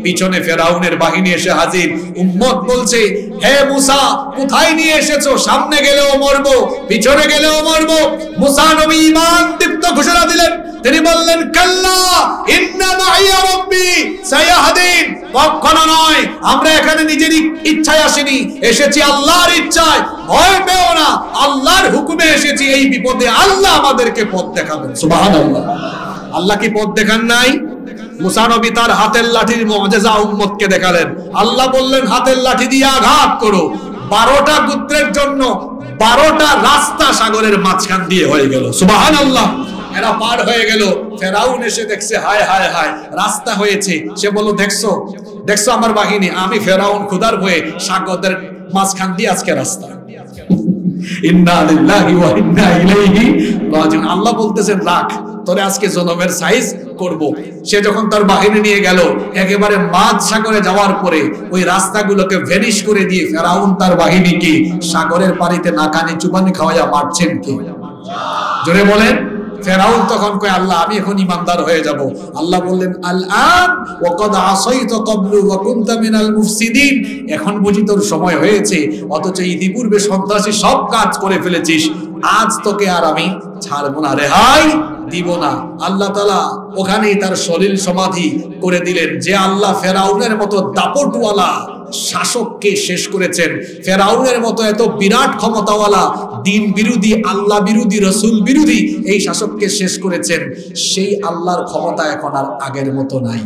পিছনে ফেরাউনের বাহিনী এসে হাজির। উম্মত বলছে, হে মুসা, কোথায় নিয়ে এসেছো? সামনে গেলেও মরবো, পিছনে গেলেও মরবো। মুসা নবী ঈমান দীপ্ত ঘোষণা দিলেন, তিনি বললেন, কাল্লা ইন্না মাইয়া রাব্বি সায়াহদিন। কখনো নয়, আমরা এখানে নিজের ইচ্ছায় আসিনি, এসেছি আল্লাহর ইচ্ছায়। ভয় পেও না, আল্লাহর হুকুমে এসেছি। এই বিপদে আল্লাহ আমাদেরকে পথ দেখাবেন। সুবহানাল্লাহ। আল্লাহ কি পথ দেখান নাই? মুসা নবী তার হাতের লাঠির মুআজিজা উম্মতকে দেখালেন। আল্লাহ বললেন, হাতের লাঠি দিয়ে আঘাত করো। বারোটা গোত্রের জন্য বারোটা রাস্তা সাগরের মাঝখান দিয়ে হয়ে গেল। সুবহানাল্লাহ। এরা পার হয়ে গেল। ফেরাউন এসে দেখছে, হায় হায় হায়, রাস্তা হয়েছে। সে বলল, দেখছো দেখছো আমার বাহিনী? আমি ফেরাউন ক্ষুধার ভয়ে সাগরের মাঝখান দিয়ে আজকে রাস্তা। ইন্না লিল্লাহি ওয়া ইন্না ইলাইহি রাজিউন। আল্লাহ বলতেছেন, রাখ, তোরে আজকে জনমের সাইজ করব। সে যখন তার বাহিনী নিয়ে গেল, একেবারে মাঝ সাগরে যাওয়ার পরে ওই রাস্তাগুলোকে ভ্যানিশ করে দিয়ে ফেরাউন তার বাহিনীকে সাগরের পানিতে নাকানি চুবানি খাওয়াইয়া মারছেন কে? জোরে বলেন। ফেরাউন তখন কয়, আল্লাহ আমি এখন ইমানদার হয়ে যাব। আল্লাহ বললেন, আল-আন ওয়া ক্বাদ আসাইতা ক্বাবলু ওয়া কুনতা মিনাল মুফসিদিন। এখন বুঝি তোর সময় হয়েছে, অথচ ইতিপূর্বে সন্ত্রাসী সব কাজ করে ফেলেছিস। আজ তোকে আর আমি ছাড়বো না, রেহাই দিব না। আল্লাহ তাআলা ওখানেই তার সলিল সমাধি করে দিলেন। যে আল্লাহ ফেরাউনের মতো দাপটওয়ালা শাসককে শেষ করেছেন, ফেরাউনের মতো এত বিরাট ক্ষমতাওয়ালা দিন বিরোধী, আল্লাহ বিরোধী, রাসূল বিরোধী এই শাসককে শেষ করেছেন, সেই আল্লাহর ক্ষমতা এখন আর আগের মতো নাই।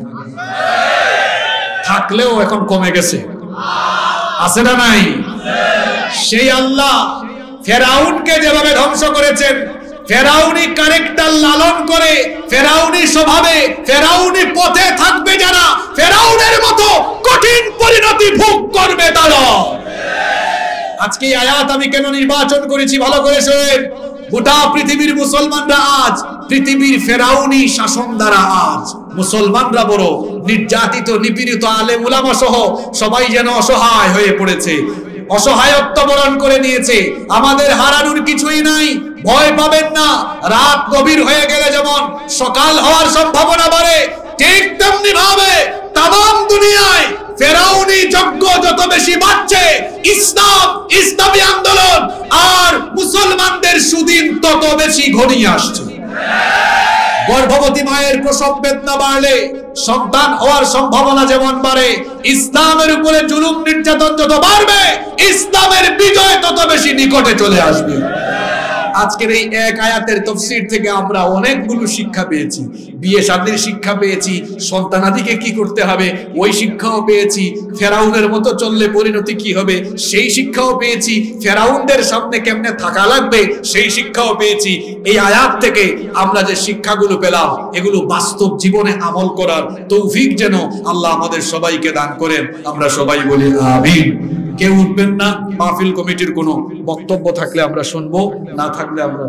থাকলেও এখন কমে গেছে। আছে না নাই? সেই আল্লাহ ফেরাউনকে যেভাবে ধ্বংস করেছেন, ফেরাউনি ক্যারেক্টার লালন করে, ফেরাউনি স্বভাবে, ফেরাউনি পথে থাকবে যারা, ফেরাউনের মতো কঠিন পরিণতি ভোগ করবে তারা। আজকে এই আয়াত আমি কেন নির্বাচন করেছি ভালো করে শোনেন। গোটা পৃথিবীর মুসলমানরা আজ পৃথিবীর ফেরাউনি শাসন দ্বারা আজ মুসলমানরা বড় নির্যাতিত, নিপীড়িত, আলেম উলামা সহ সবাই যেন অসহায় হয়ে পড়েছে, অসহায়ত্ব বরণ করে নিয়েছে। আমাদের হারানোর কিছুই নাই, ভয় পাবেন না। রাত গভীর হয়ে গেলে যেমন সকাল হওয়ার সম্ভাবনা বাড়ে, ঠিক তেমনি ভাবে তামাম দুনিয়ায় ফেরাউনি যজ্ঞ যত বেশি বাড়ছে, ইসলাম, ইসলামী আন্দোলন আর মুসলমানদের সুদিন তত বেশি ঘনিয়ে আসছে। গর্ভবতী মায়ের প্রসব বেদনা বাড়লে সন্তান হওয়ার সম্ভাবনা যেমন বাড়ে, ইসলামের উপরে জুলুম নির্যাতন যত বাড়বে, ইসলামের বিজয় তত বেশি নিকটে চলে আসবে। আজকের এই এক আয়াতের তাফসীর থেকে আমরা অনেকগুলো শিক্ষা পেয়েছি। বিয়ে শাদীর শিক্ষা পেয়েছি, সন্তানাদিকে কি করতে হবে ওই শিক্ষাও পেয়েছি, ফেরাউনের মতো চললে পরিণতি কি হবে সেই শিক্ষাও পেয়েছি, ফেরাউনদের সামনে কেমনে থাকা লাগবে সেই শিক্ষাও পেয়েছি। এই আয়াত থেকে আমরা যে শিক্ষাগুলো পেলাম এগুলো বাস্তব জীবনে আমল করার তৌফিক যেন আল্লাহ আমাদের সবাইকে দান করেন। আমরা সবাই বলি আমিন। কেউ উঠবেন না, মাহফিল কমিটির কোনো বক্তব্য থাকলে আমরা শুনবো, না থাকলে আমরা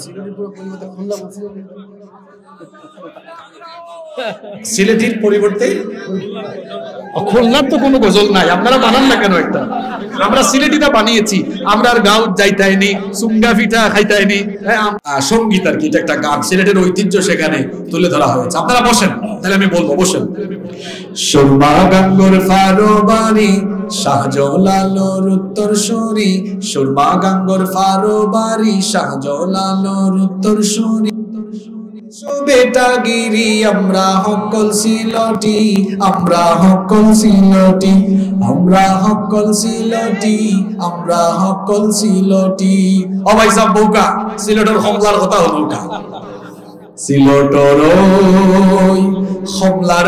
সিলেটির পরিবর্তে খুলনার তো কোনো গজল নাই, আপনারা বানান না কেন একটা? আমরা সিলেটিটা বানিয়েছি, আমরা আর গাঁও যাইতাইনি, সুঙ্গা পিঠা খাইতাইনি, সঙ্গীত আর কি, এটা একটা গান, সিলেটের ঐতিহ্য সেখানে তুলে ধরা হয়েছে। আপনারা বসেন, তাহলে আমি বলবো, বসেন। সুরমা গাঙ্গর ফারোবারি শাহজালালোর উত্তরসূরি, সুরমা গাঙ্গর ফারোবারি শাহজালালোর উত্তরসূরি, বেটাগিরি আমরা হকল সিলটি, আমরা হকল সিলটি, আমরা হকল সিলটি, আমরা হকল সিলটি। ও ভাই সাহেব বউকা সিলেটের হমলার কথা হলো কা, সিলেটের ওই হমলার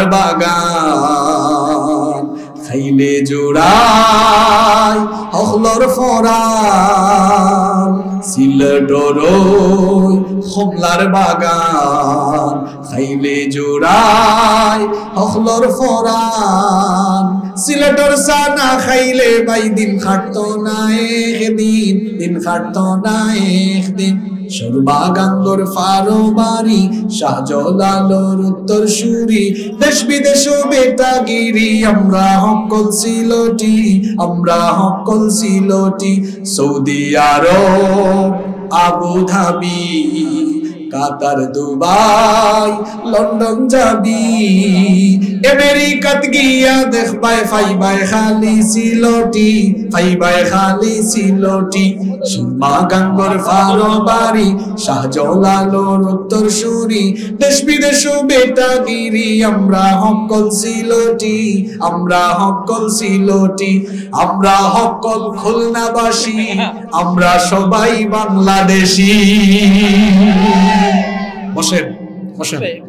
বাগান খাইলে জোড়াই হলর ফরান, সিলেটের ওই হমলার বাগান খাইলে জোড়াই হলর ফরান, সিলেটের সানা খাইলে বাই দিন খাটতো না একদিন, দিন খাটতো না একদিন। সুরমা গাঙ্গর ফারোবারি শাহজালালোর উত্তরসূরি, দেশ বিদেশ বেটাগিরি আমরা হকল সিলটি, আমরা হকল Sylheti. Saudi Arabia, Abu Dhabi, Qatar Dubai London যাবি আমেরিকাত গিয়া দেখবাই ফাইবাই খালি সিলটি ফাইবাই খালি সিলটি সুরমা গাঙ্গর ফারো বাড়ি শাহজালালোর উত্তর সুরি দেশ বিদেশ বেটা গিরি আমরা হকল সিলটি আমরা হকল সিলটি আমরা হকল খুলনাবাসী আমরা সবাই বাংলাদেশী বসেন বসেন